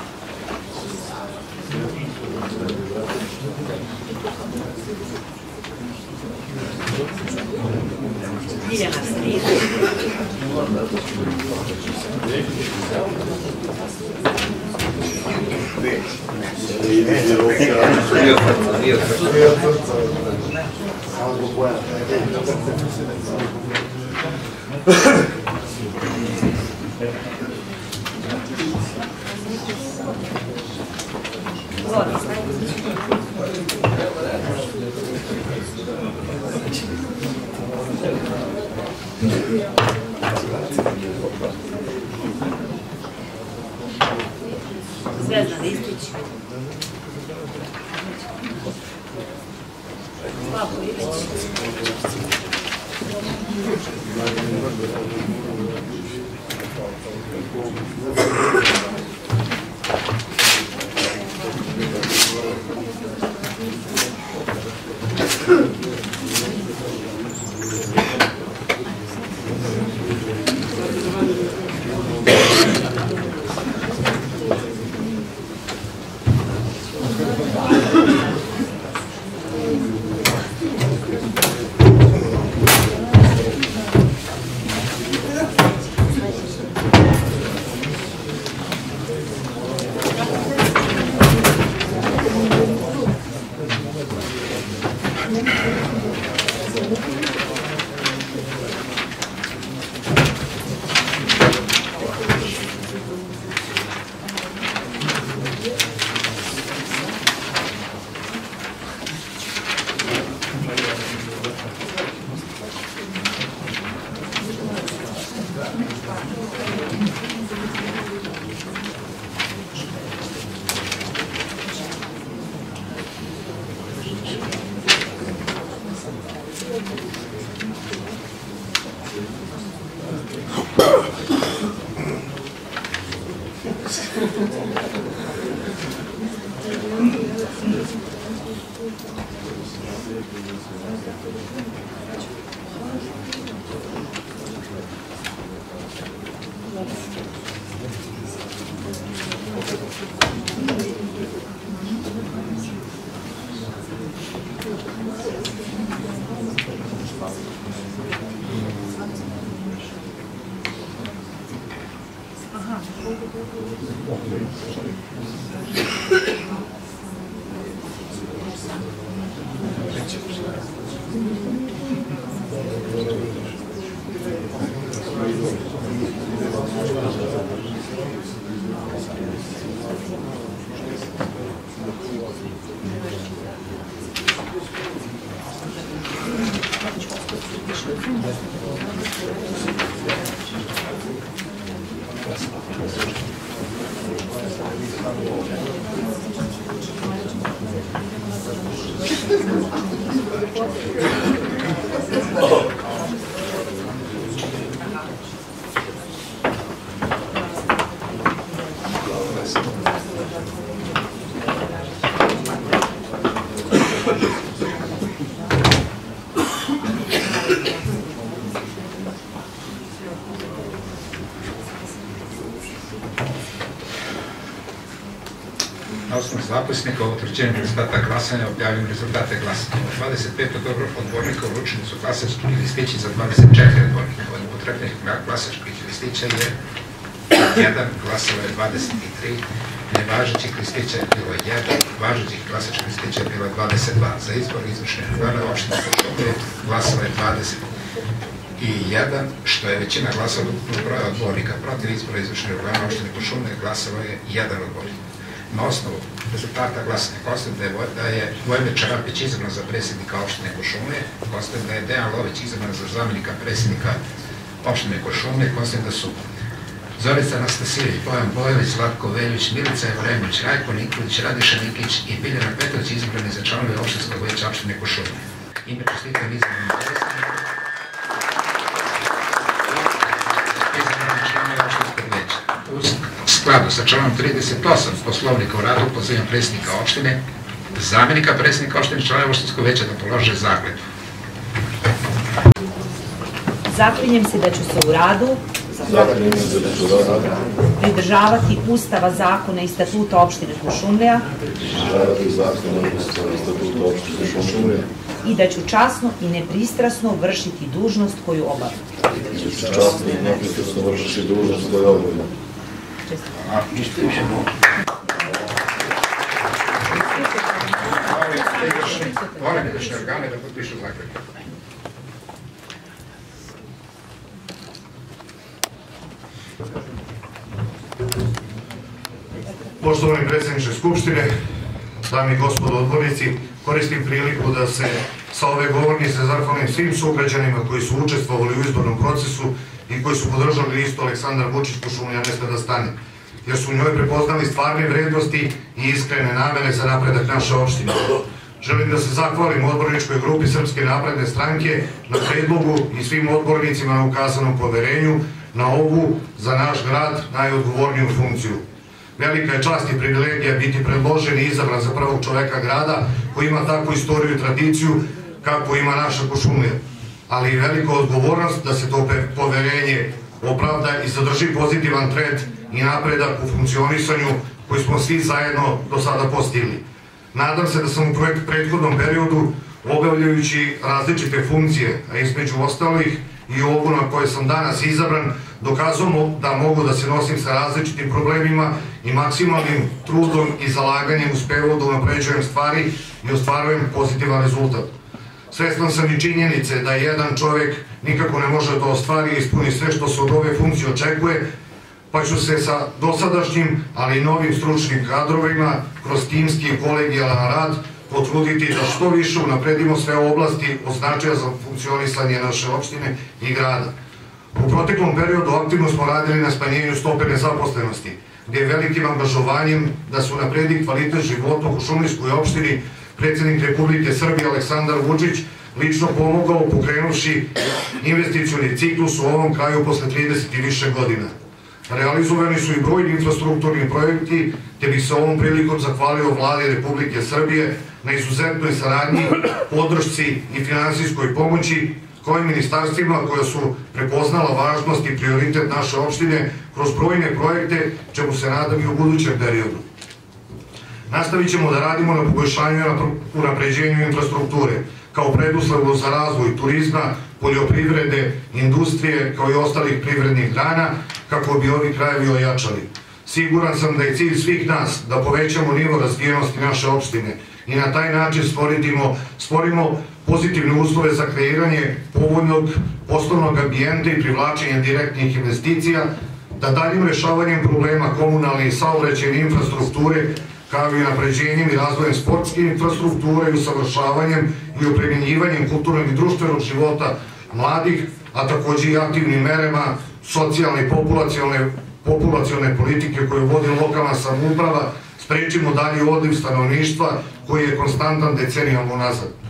Ljiljana Strijeva. Zoran Stajković. Zvezdan Istić. Slavko Ilić. Thank you. Na osnovu zapisnika o utvrđenju rezultata glasanja objavljam rezultate glasanja. dvadeset pet odbornika uručeni su glasački listići za dvadeset četiri odbornika. Od upotrebljenih glasačkih listića je jedan, glasalo je dvadeset tri, nevažećih listića je bilo jedan, važećih glasačkih listića je bilo dvadeset dva. Za izbor izvršnih organa opštine Kuršumlija glasalo je dvadeset jedan, što je većina glasova od ukupnog broja odbornika. Protiv izbora izvršnih organa opštine Kuršumlija glasalo je jedan odbornik. Na osnovu rezultata glasanja konstatujem da je Vojmir Čarapić izabran za predsjednika opštine Kuršumlije, konstatujem da je Dejan Lović izabran za zamenika predsjednika opštine Kuršumlije, konstatujem da su Zorica Anastasijević, Bojan Bojović, Zlatko Veljić, Milica Evremović, Rajko Nikolić, Radiša Nikić i Biljana Petrović izbrani za članove opštinskog veća opštine Kuršumlije. Ime čestitam izabranim predsjednikom. U skladu sa članom trideset osam Poslovnika o radu pozivam predsjednika opštine, zamenika predsjednika opštine i članove opštinskog veća da polože zakletvu. Zaklinjem se da ću se u radu pridržavati Ustava, zakona i statuta opštine Kuršumlija i da ću časno i nepristrasno vršiti dužnost koju obavljam. Časno i nepristrasno vršiti dužnost koju obavljam. Molim izvršne organe da potpišu zakletvu. Poštovani predsjedniče Skupštine, dame i gospodo odbornici, koristim priliku da se sa ove govornice zahvalim svim sugrađanima koji su učestvovali u izbornom procesu i koji su podržali listu Aleksandar Vučić Kuršumlija ne sme da stane, jer su u njoj prepoznali stvarne vrednosti i iskrene namere za napredak naše opštine. Želim da se zahvalim odborničkoj grupi Srpske napredne stranke na predlogu i svim odbornicima na ukazanom poverenju na ovu, za naš grad, najodgovorniju funkciju. Velika je čast i privilegija biti predložen i izabran za prvog čoveka grada koji ima takvu istoriju i tradiciju kako ima naša Kuršumlija. Ali i velika odgovornost da se to poverenje opravda i zadrži pozitivan trend i napredak u funkcionisanju koji smo svi zajedno do sada postigli. Nadam se da sam u prethodnom periodu, obavljajući različite funkcije, a između ostalih i ovu na kojoj sam danas izabran, dokazujemo da mogu da se nosim sa različitim problemima i maksimalnim trudom i zalaganjem uspevao da unapređujem stvari i ostvarujem pozitivan rezultat. Svestan sam i činjenice da jedan čovek nikako ne može da ostvari i ispuni sve što se od ove funkcije očekuje, pa ću se sa dosadašnjim, ali i novim stručnim kadrovima, kroz timski i kolegijalan rad, potruditi da što više unapredimo sve oblasti od značaja za funkcionisanje naše opštine i grada. U proteklom periodu aktivno smo radili na smanjenju stope nezaposlenosti, gdje je velikim angažovanjem da se unapredi kvalitet života u Kuršumlijskoj opštini predsjednik Republike Srbije Aleksandar Vučić lično pomogao pokrenuši investicioni ciklus u ovom kraju posle trideset i više godina. Realizovani su i brojni infrastrukturni projekti, te bih se ovom prilikom zahvalio Vladi Republike Srbije na izuzetnoj saradnji, podršci i finansijskoj pomoći, kao i ministarstvima koja su prepoznala važnost i prioritet naše opštine kroz brojne projekte, čemu se nadam i u budućem periodu. Nastavit ćemo da radimo na poboljšanju i unapređenju infrastrukture, kao preduslovu za razvoj turizma, poljoprivrede, industrije, kao i ostalih privrednih grana, kako bi ovi krajevi ojačali. Siguran sam da je cilj svih nas da povećamo nivo razvijenosti naše opštine i na taj način stvorimo pozitivne uslove za kreiranje povoljnog poslovnog ambijenta i privlačenje direktnih investicija, da daljim rešavanjem problema komunalne i saobraćajne infrastrukture, kao i napređenjem i razvojem sportske infrastrukture i usavršavanjem i opremjenjivanjem kulturnog i društvenog života mladih, a takođe i aktivnim merama socijalne i populacione politike koje vodi lokalna samouprava, sprečimo dalje odliv stanovništva koji je konstantan decenijama unazad.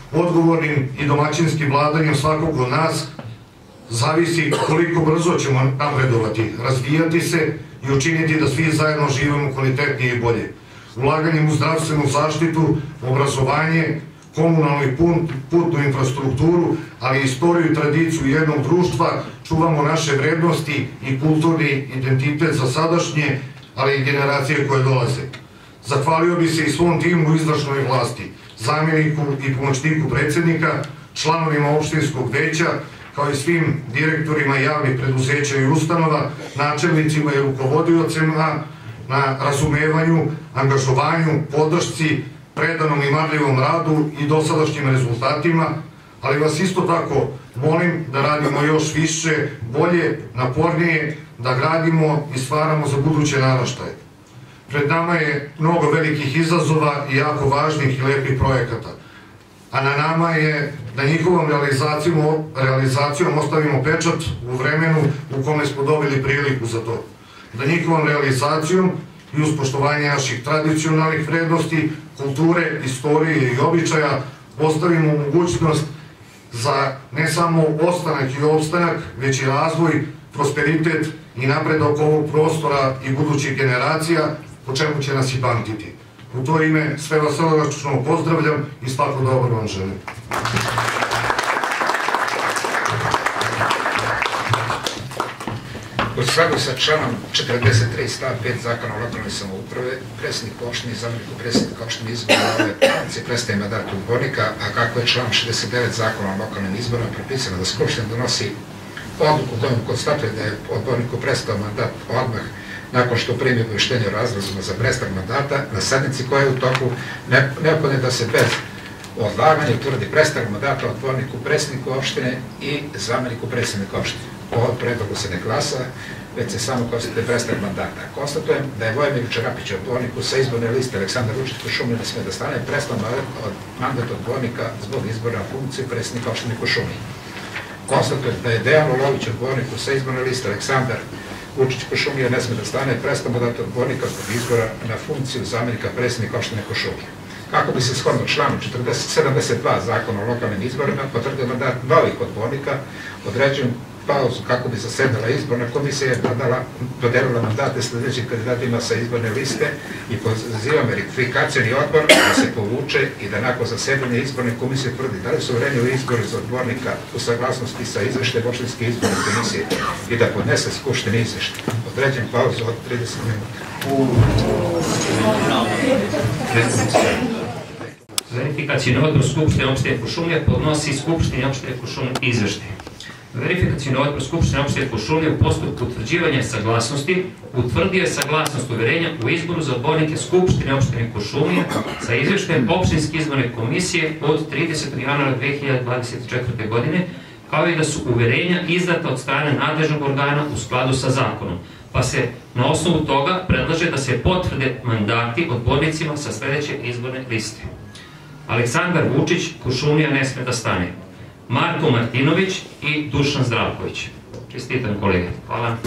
odgovornim i domaćinskim vladanjem svakog od nas zavisi koliko brzo ćemo napredovati, razvijati se i učiniti da svi zajedno živimo kvalitetnije i bolje. Ulaganjem u zdravstvenu zaštitu, obrazovanje, komunalnu i putnu infrastrukturu, ali i istoriju i tradiciju jednog društva, čuvamo naše vrednosti i kulturni identitet za sadašnje, ali i generacije koje dolaze. Zahvalio bi se i svom timu u izvršnoj vlasti, zamjeniku i pomoćniku predsjednika, članovima opštinskog veća, kao i svim direktorima javnih preduzeća i ustanova, načelnicima i rukovodiocima na razumevanju, angažovanju, podršci, predanom i marljivom radu i dosadašnjim rezultatima, ali vas isto tako molim da radimo još više, bolje, napornije, da gradimo i stvaramo za buduće naraštaje. Pred nama je mnogo velikih izazova i jako važnih i lepih projekata, a na nama je da njihovom realizacijom, realizacijom ostavimo pečat u vremenu u kome smo dobili priliku za to. Da njihovom realizacijom i uz poštovanje naših tradicionalnih vrednosti, kulture, istorije i običaja ostavimo mogućnost za ne samo ostanak i opstanak, već i razvoj, prosperitet i napredak ovog prostora i budućih generacija, po čemu će nas i pamtiti. U to ime sve vas srdačno pozdravljam i svako dobro vam želim. U skladu sa članom četrdeset tri stav pet Zakona o lokalnoj samouprave, predsjednik opštine i zamjenik predsjednika opštine izbora ove se prestaje mandat odbornika, a kako je član šezdeset devet Zakona o lokalnim izborima propisano da Skupština donosi odluku kojom konstatuje da je odborniku prestao mandat odmah nakon što primi obaveštenje o razlozima za prestanak mandata, na sednici koja je u toku neophodno da se bez odlaganja utvrdi prestanak mandata odborniku, predsjedniku opštine i zamjeniku predsjednika opštine. Po ovom predlogu se ne glasa, već se samo konstatuje prestanak mandata. Konstatujem da je Vojmir Čarapić odborniku sa izborne liste Aleksandar Vučić Kuršumlija ne sme da stane prestao mandat odbornika zbog izbora na funkciju predsjednika opštine Kuršumlija. Konstatujem da je Dejan Olović odborniku sa izborne liste Aleksandar Vučić Kuršumlija ne sme da stane prestao mandat odbornika zbog izbora na funkciju zamjenika predsjednika opštine Kuršumlija. Kako bi se shodno članu sedamdeset dva Zakona o lokalnim izborima potvrdio mandat novih odbornika, određujem pauzu kako bi zasedala izborna komisija je dodelila mandate sljedećih kandidatima sa izborne liste i pozivam verifikacioni odbor da se povuče i da nakon zasedanja izborne komisije tvrdi da li su uvereni u izboru za odbornika u saglasnosti sa izveštajem opštinske izborne komisije i da podnese Skupštini izveštaj. Određujem pauzu od trideset minuta. Verifikacioni odbor Skupštine opštine Kuršumlija podnosi Skupštini opštine Kuršumlija izveštaj. Verifikacioni odbor Skupštine opštine Kuršumlija u postupku utvrđivanja saglasnosti utvrdio je saglasnost uverenja u izboru za odbornike Skupštine opštine Kuršumlija sa izveštajem opštinske izborne komisije od tridesetog januara dve hiljade dvadeset četvrte. godine, kao i da su uverenja izdata od strane nadležnog organa u skladu sa zakonom, pa se na osnovu toga predlaže da se potvrde mandati odbornicima sa sledeće izborne liste. Aleksandar Vučić, Kuršumlija ne sme da stane. Marko Martinović i Dušan Zdravković. Čestitam kolege. Hvala.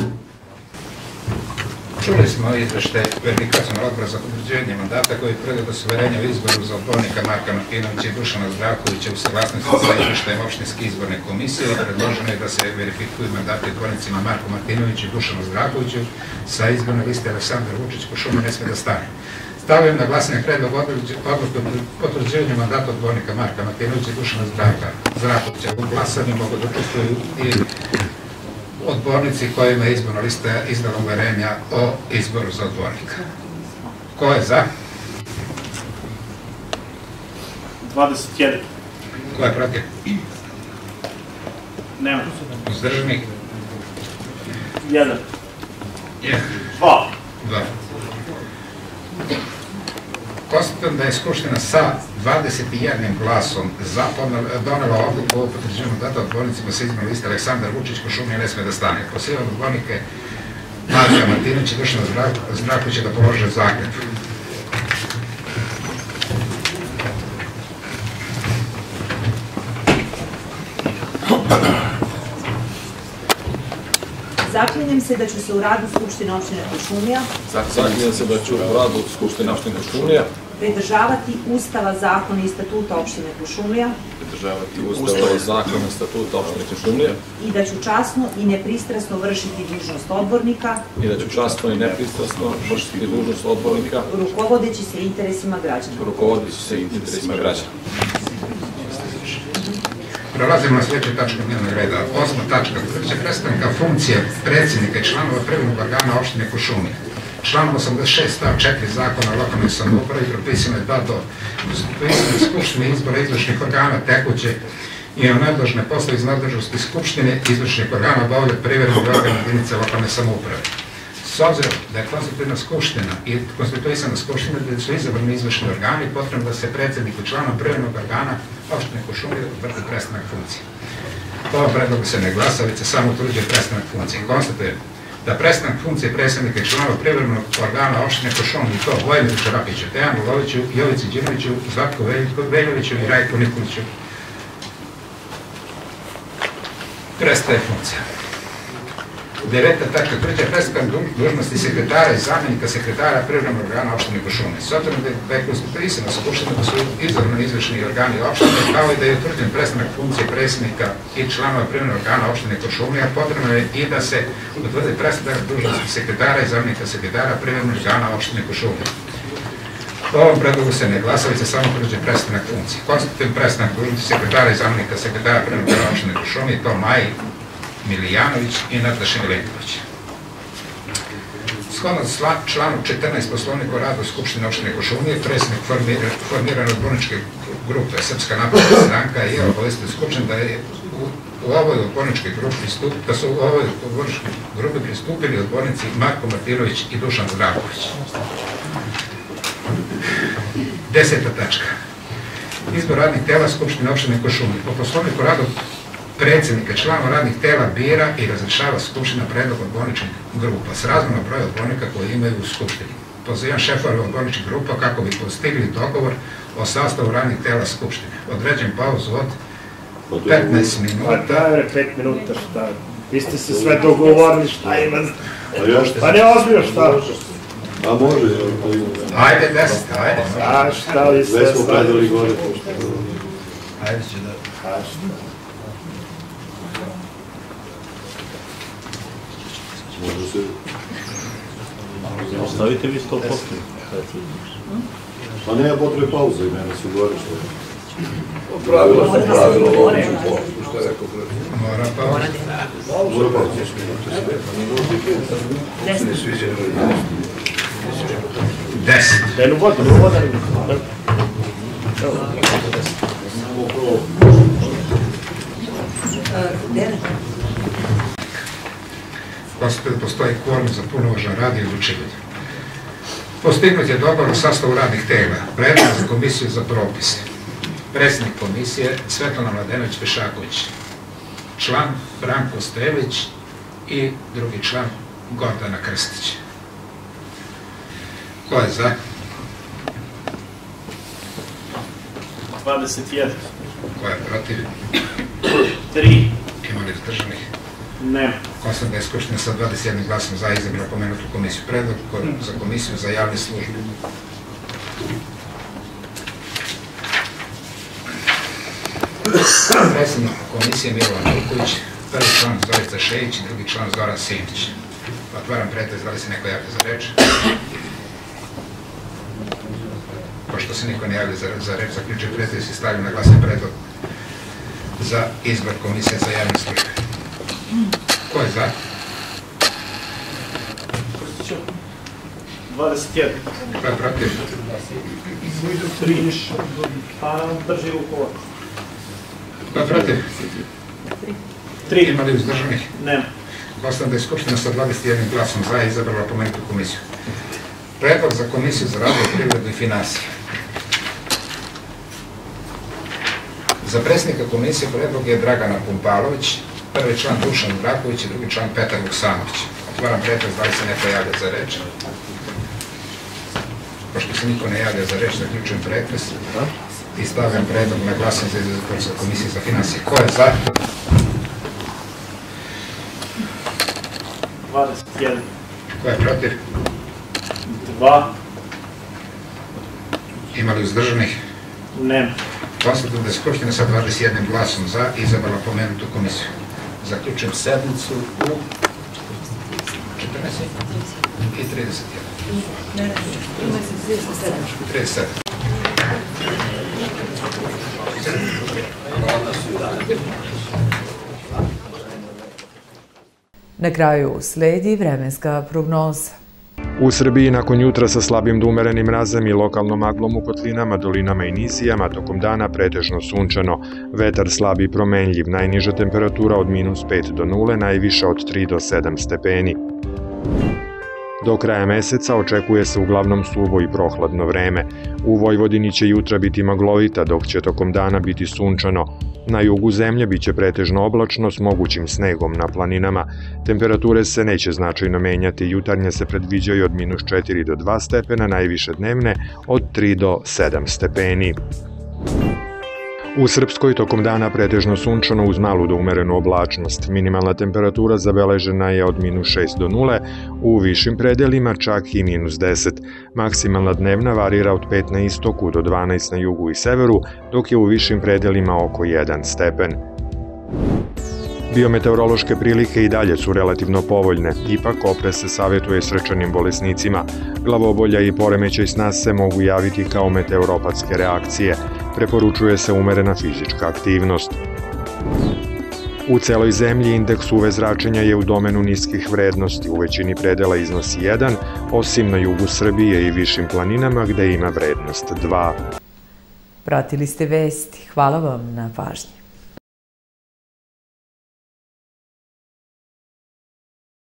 Čuli smo izveštaj verifikacijonog odbora za potvrđivanje mandata koji pregleda da su uverenja u izboru za odbornika Marka Martinovića i Dušana Zdravkovića u saglasnosti sa izveštajem opštinske izborne komisije i predloženo je da se verifikuju mandati odbornicima Marku Martinoviću i Dušanu Zdravkoviću sa izborne liste Aleksandar Vučić Kuršumlija ne sme da stane. Stavljam na glasanje predlog odluke o potvrđivanju mandata odbornika Marka Martinovića i Dušana Zdravkovića. U glasanju mogu da učestvuju i odbornici kojima je izborna lista izdala uverenja o izboru za odbornika. Ko je za? dvadeset jedan. Ko je protiv? Nema. Uzdržanih? jedan. jedan. dva. dva. Konstatujem da je Skupština sa dvadeset jednim glasom donela odluku o potvrđivanju mandata odbornicima sa izborne liste Aleksandar Vučić Kuršumlija ne sme da stane. Pozivam odbornike Marka Martinovića i Dušana Zdravkovića da polože zakletvu. Zaklinjem se da ću se u radu Skupštine opštine Kuršumlija Zaklinjem se da ću u radu Skupštine opštine Kuršumlija pridržavati Ustava, zakona i statuta opštine Kuršumlija pridržavati Ustava, zakona i statuta opštine Kuršumlija i da ću časno i nepristrasno vršiti dužnost odbornika i da ću časno i nepristrasno vršiti dužnost odbornika rukovodeći se interesima građana. rukovodeći se interesima građana. Prelazimo na sljedeću tačku dnevnog reda. Osma tačka. Utvrđivanje prestanka funkcije predsjednika i članova privrednog organa opštine Kuršumlija. Članom osamdeset šest stav četiri Zakona o lokalnoj samoupravi propisano je da do konstituisanja skupštine izbora izvršnih organa tekuće i nadležne poslove iz nadležnosti skupštine izvršnih organa obavlja privrednog organa jedinice lokalne samouprave. S obzirom da je konstitutivna skupština i konstituisana skupština gdje su izabrani izvršni organi, potrebno da se predsjedniku članom privrednog organa opštine Kuršumlija utvrdi prestanak funkcije. Po ovom predlogu se ne glasa, već se samo utvrđuje prestanak funkcije. Konstatuje da prestanak funkcije predsjednika i članova privrednog organa opštine Kuršumlija i to Vojmiru Čarapiću, Dejanu Loviću, Jovici Đinoviću, Zlatku Veljoviću i Rajku Nikoliću prestaje funkcija. Deveta tačka. Utvrđuje prestanak dužnosti sekretara i zamjenika sekretara privrednog organa opštine Kuršumlija. S obzirom da je konstituisana skupština da su izabrani izvršni organi opštine, kao i da je utvrđen prestanak funkcije predsjednika i članova privrednog organa opštine Kuršumlija, potrebno je i da se utvrdi prestanak dužnosti sekretara i zamjenika sekretara privrednog organa opštine Kuršumlija. Po ovom predlogu se ne glasa, već se samo utvrđuje prestanak funkcije. Konstitutivni prestanak dužnosti sekretara i zamjenika sekretara privrednog organa opštine Kuršumlija i to Maji Milijanović i Nataša Milenković. Shodno članu četrnaest Poslovnika o radu Skupštine opštine Kuršumlije, predsjednik formirane odborničke grupe Srpska napredna stranka je obavestio Skupštinu da je u ovoj odborničkoj grupi da su u ovoj odborničkoj grupi pristupili odbornici Marko Martinović i Dušan Zdravković. Deseta tačka. Izbor radnih tela Skupštine opštine Kuršumlije. Po Poslovniku o radu predsjednika članova radnih tela bira i razrešava Skupština predlog odborničkih grupa s razmjerno broja odbornika koji imaju u Skupštini. Pozivam šefove odborničkih grupa kako bi postigli dogovor o sastavu radnih tela Skupštine. Određujem pauzu od petnaest minuta. Pa da, pet minuta šta? Vi ste se sve dogovorili šta ima. Pa ne ozbiljno šta? A može. Ajde, deset, ajde. A šta li sve stavili? Već smo predali gore. Ajde će da... A šta? Može se... Ostavite vi sto posto. Pa nema potrebe pauze, mene su gore što je. Pravilo su pravilo, ovo ću posto, što je rekao prvi. Mora pauze. Mora pauze. Deset. Denu vodu, denu vodu. Konstatuje da postoji kvorum za punovažan rad i odlučivanje. Postignut je dogovor o sastavu radnih tela, predlog za komisiju za propise. Predsjednik komisije Svetlana Mladenović-Pešaković, član Branko Stević i drugi član Gordana Krstić. Ko je za? dvadeset jedan. Ko je protiv? tri. Ima li zdržanih? Ne. Konstatuje da je Skupština sa dvadeset jednim glasom za izabrala pomenutu komisiju. Predlog za komisiju za javne službe. Predsjednik komisije Milovan Milković, prvi član Zorica Šejić i drugi član Zoran Simić. Otvaram pretres, da li se neko javlja za reč? Pošto se niko ne javlja za reč, zaključujem pretres i stavljam na glasanje predlog za izbor komisije za javne službe. Ko je za? dvadeset jedan. Ko je protiv? tri. Pa drži rukovod. Ko je protiv? tri. Ima li uzdržanih? Ne. Konstatujem da je Skupština sa dvadeset jednim glasom za izabrala pomenutu komisiju. Predlog za komisiju za razvoj, privredu i finansije. Za predsjednika komisije predlog je Dragana Pumpalović, prvi član Dušan Vraković i drugi član Petar Vuksanović. Otvaram pretres, da li se neko javlja za reč? Pošto se niko ne javlja za reč, zaključujem pretres i stavljam predlog na glasanje za izbor za komisiju za finansije. Ko je za? dvadeset jedan. Ko je protiv? dva. Ima li uzdržanih? Nema. Konstatujem da je Skupština sa dvadeset jednim glasom za izabrala pomenutu komisiju. Zaključujem sednicu u četrnaest i trideset jedan. Ne, ne, trideset sedam. trideset sedam. Na kraju sledi vremenska prognoza. U Srbiji nakon jutra sa slabim do umerenim mrazem i lokalnom maglom u kotlinama, dolinama i nisijama, tokom dana pretežno sunčano, vetar slab i promenljiv, najniža temperatura od minus pet do nule, najviša od tri do sedam stepeni. Do kraja meseca očekuje se uglavnom suvo i prohladno vreme. U Vojvodini će jutra biti maglovita, dok će tokom dana biti sunčano. Na jugu zemlje biće pretežno oblačno s mogućim snegom na planinama. Temperature se neće značajno menjati, jutarnje se predviđaju od minus četiri do dva stepena, najviše dnevne od tri do sedam stepeni. U Srpskoj tokom dana pretežno sunčano uz malu do umerenu oblačnost. Minimalna temperatura zabeležena je od minus šest do nule, u višim predelima čak i minus deset. Maksimalna dnevna varira od pet na istoku do dvanaest na jugu i severu, dok je u višim predelima oko jedan stepen. Biometeorološke prilike i dalje su relativno povoljne, ipak oprez se savjetuje srčanim bolesnicima. Glavobolja i poremećaj sna se mogu javiti kao meteoropatske reakcije. Preporučuje se umerena fizička aktivnost. U celoj zemlji indeks U V zračenja je u domenu niskih vrednosti, u većini predela iznosi jedan, osim na jugu Srbije i višim planinama gde ima vrednost dva. Pratili ste vesti. Hvala vam na pažnji.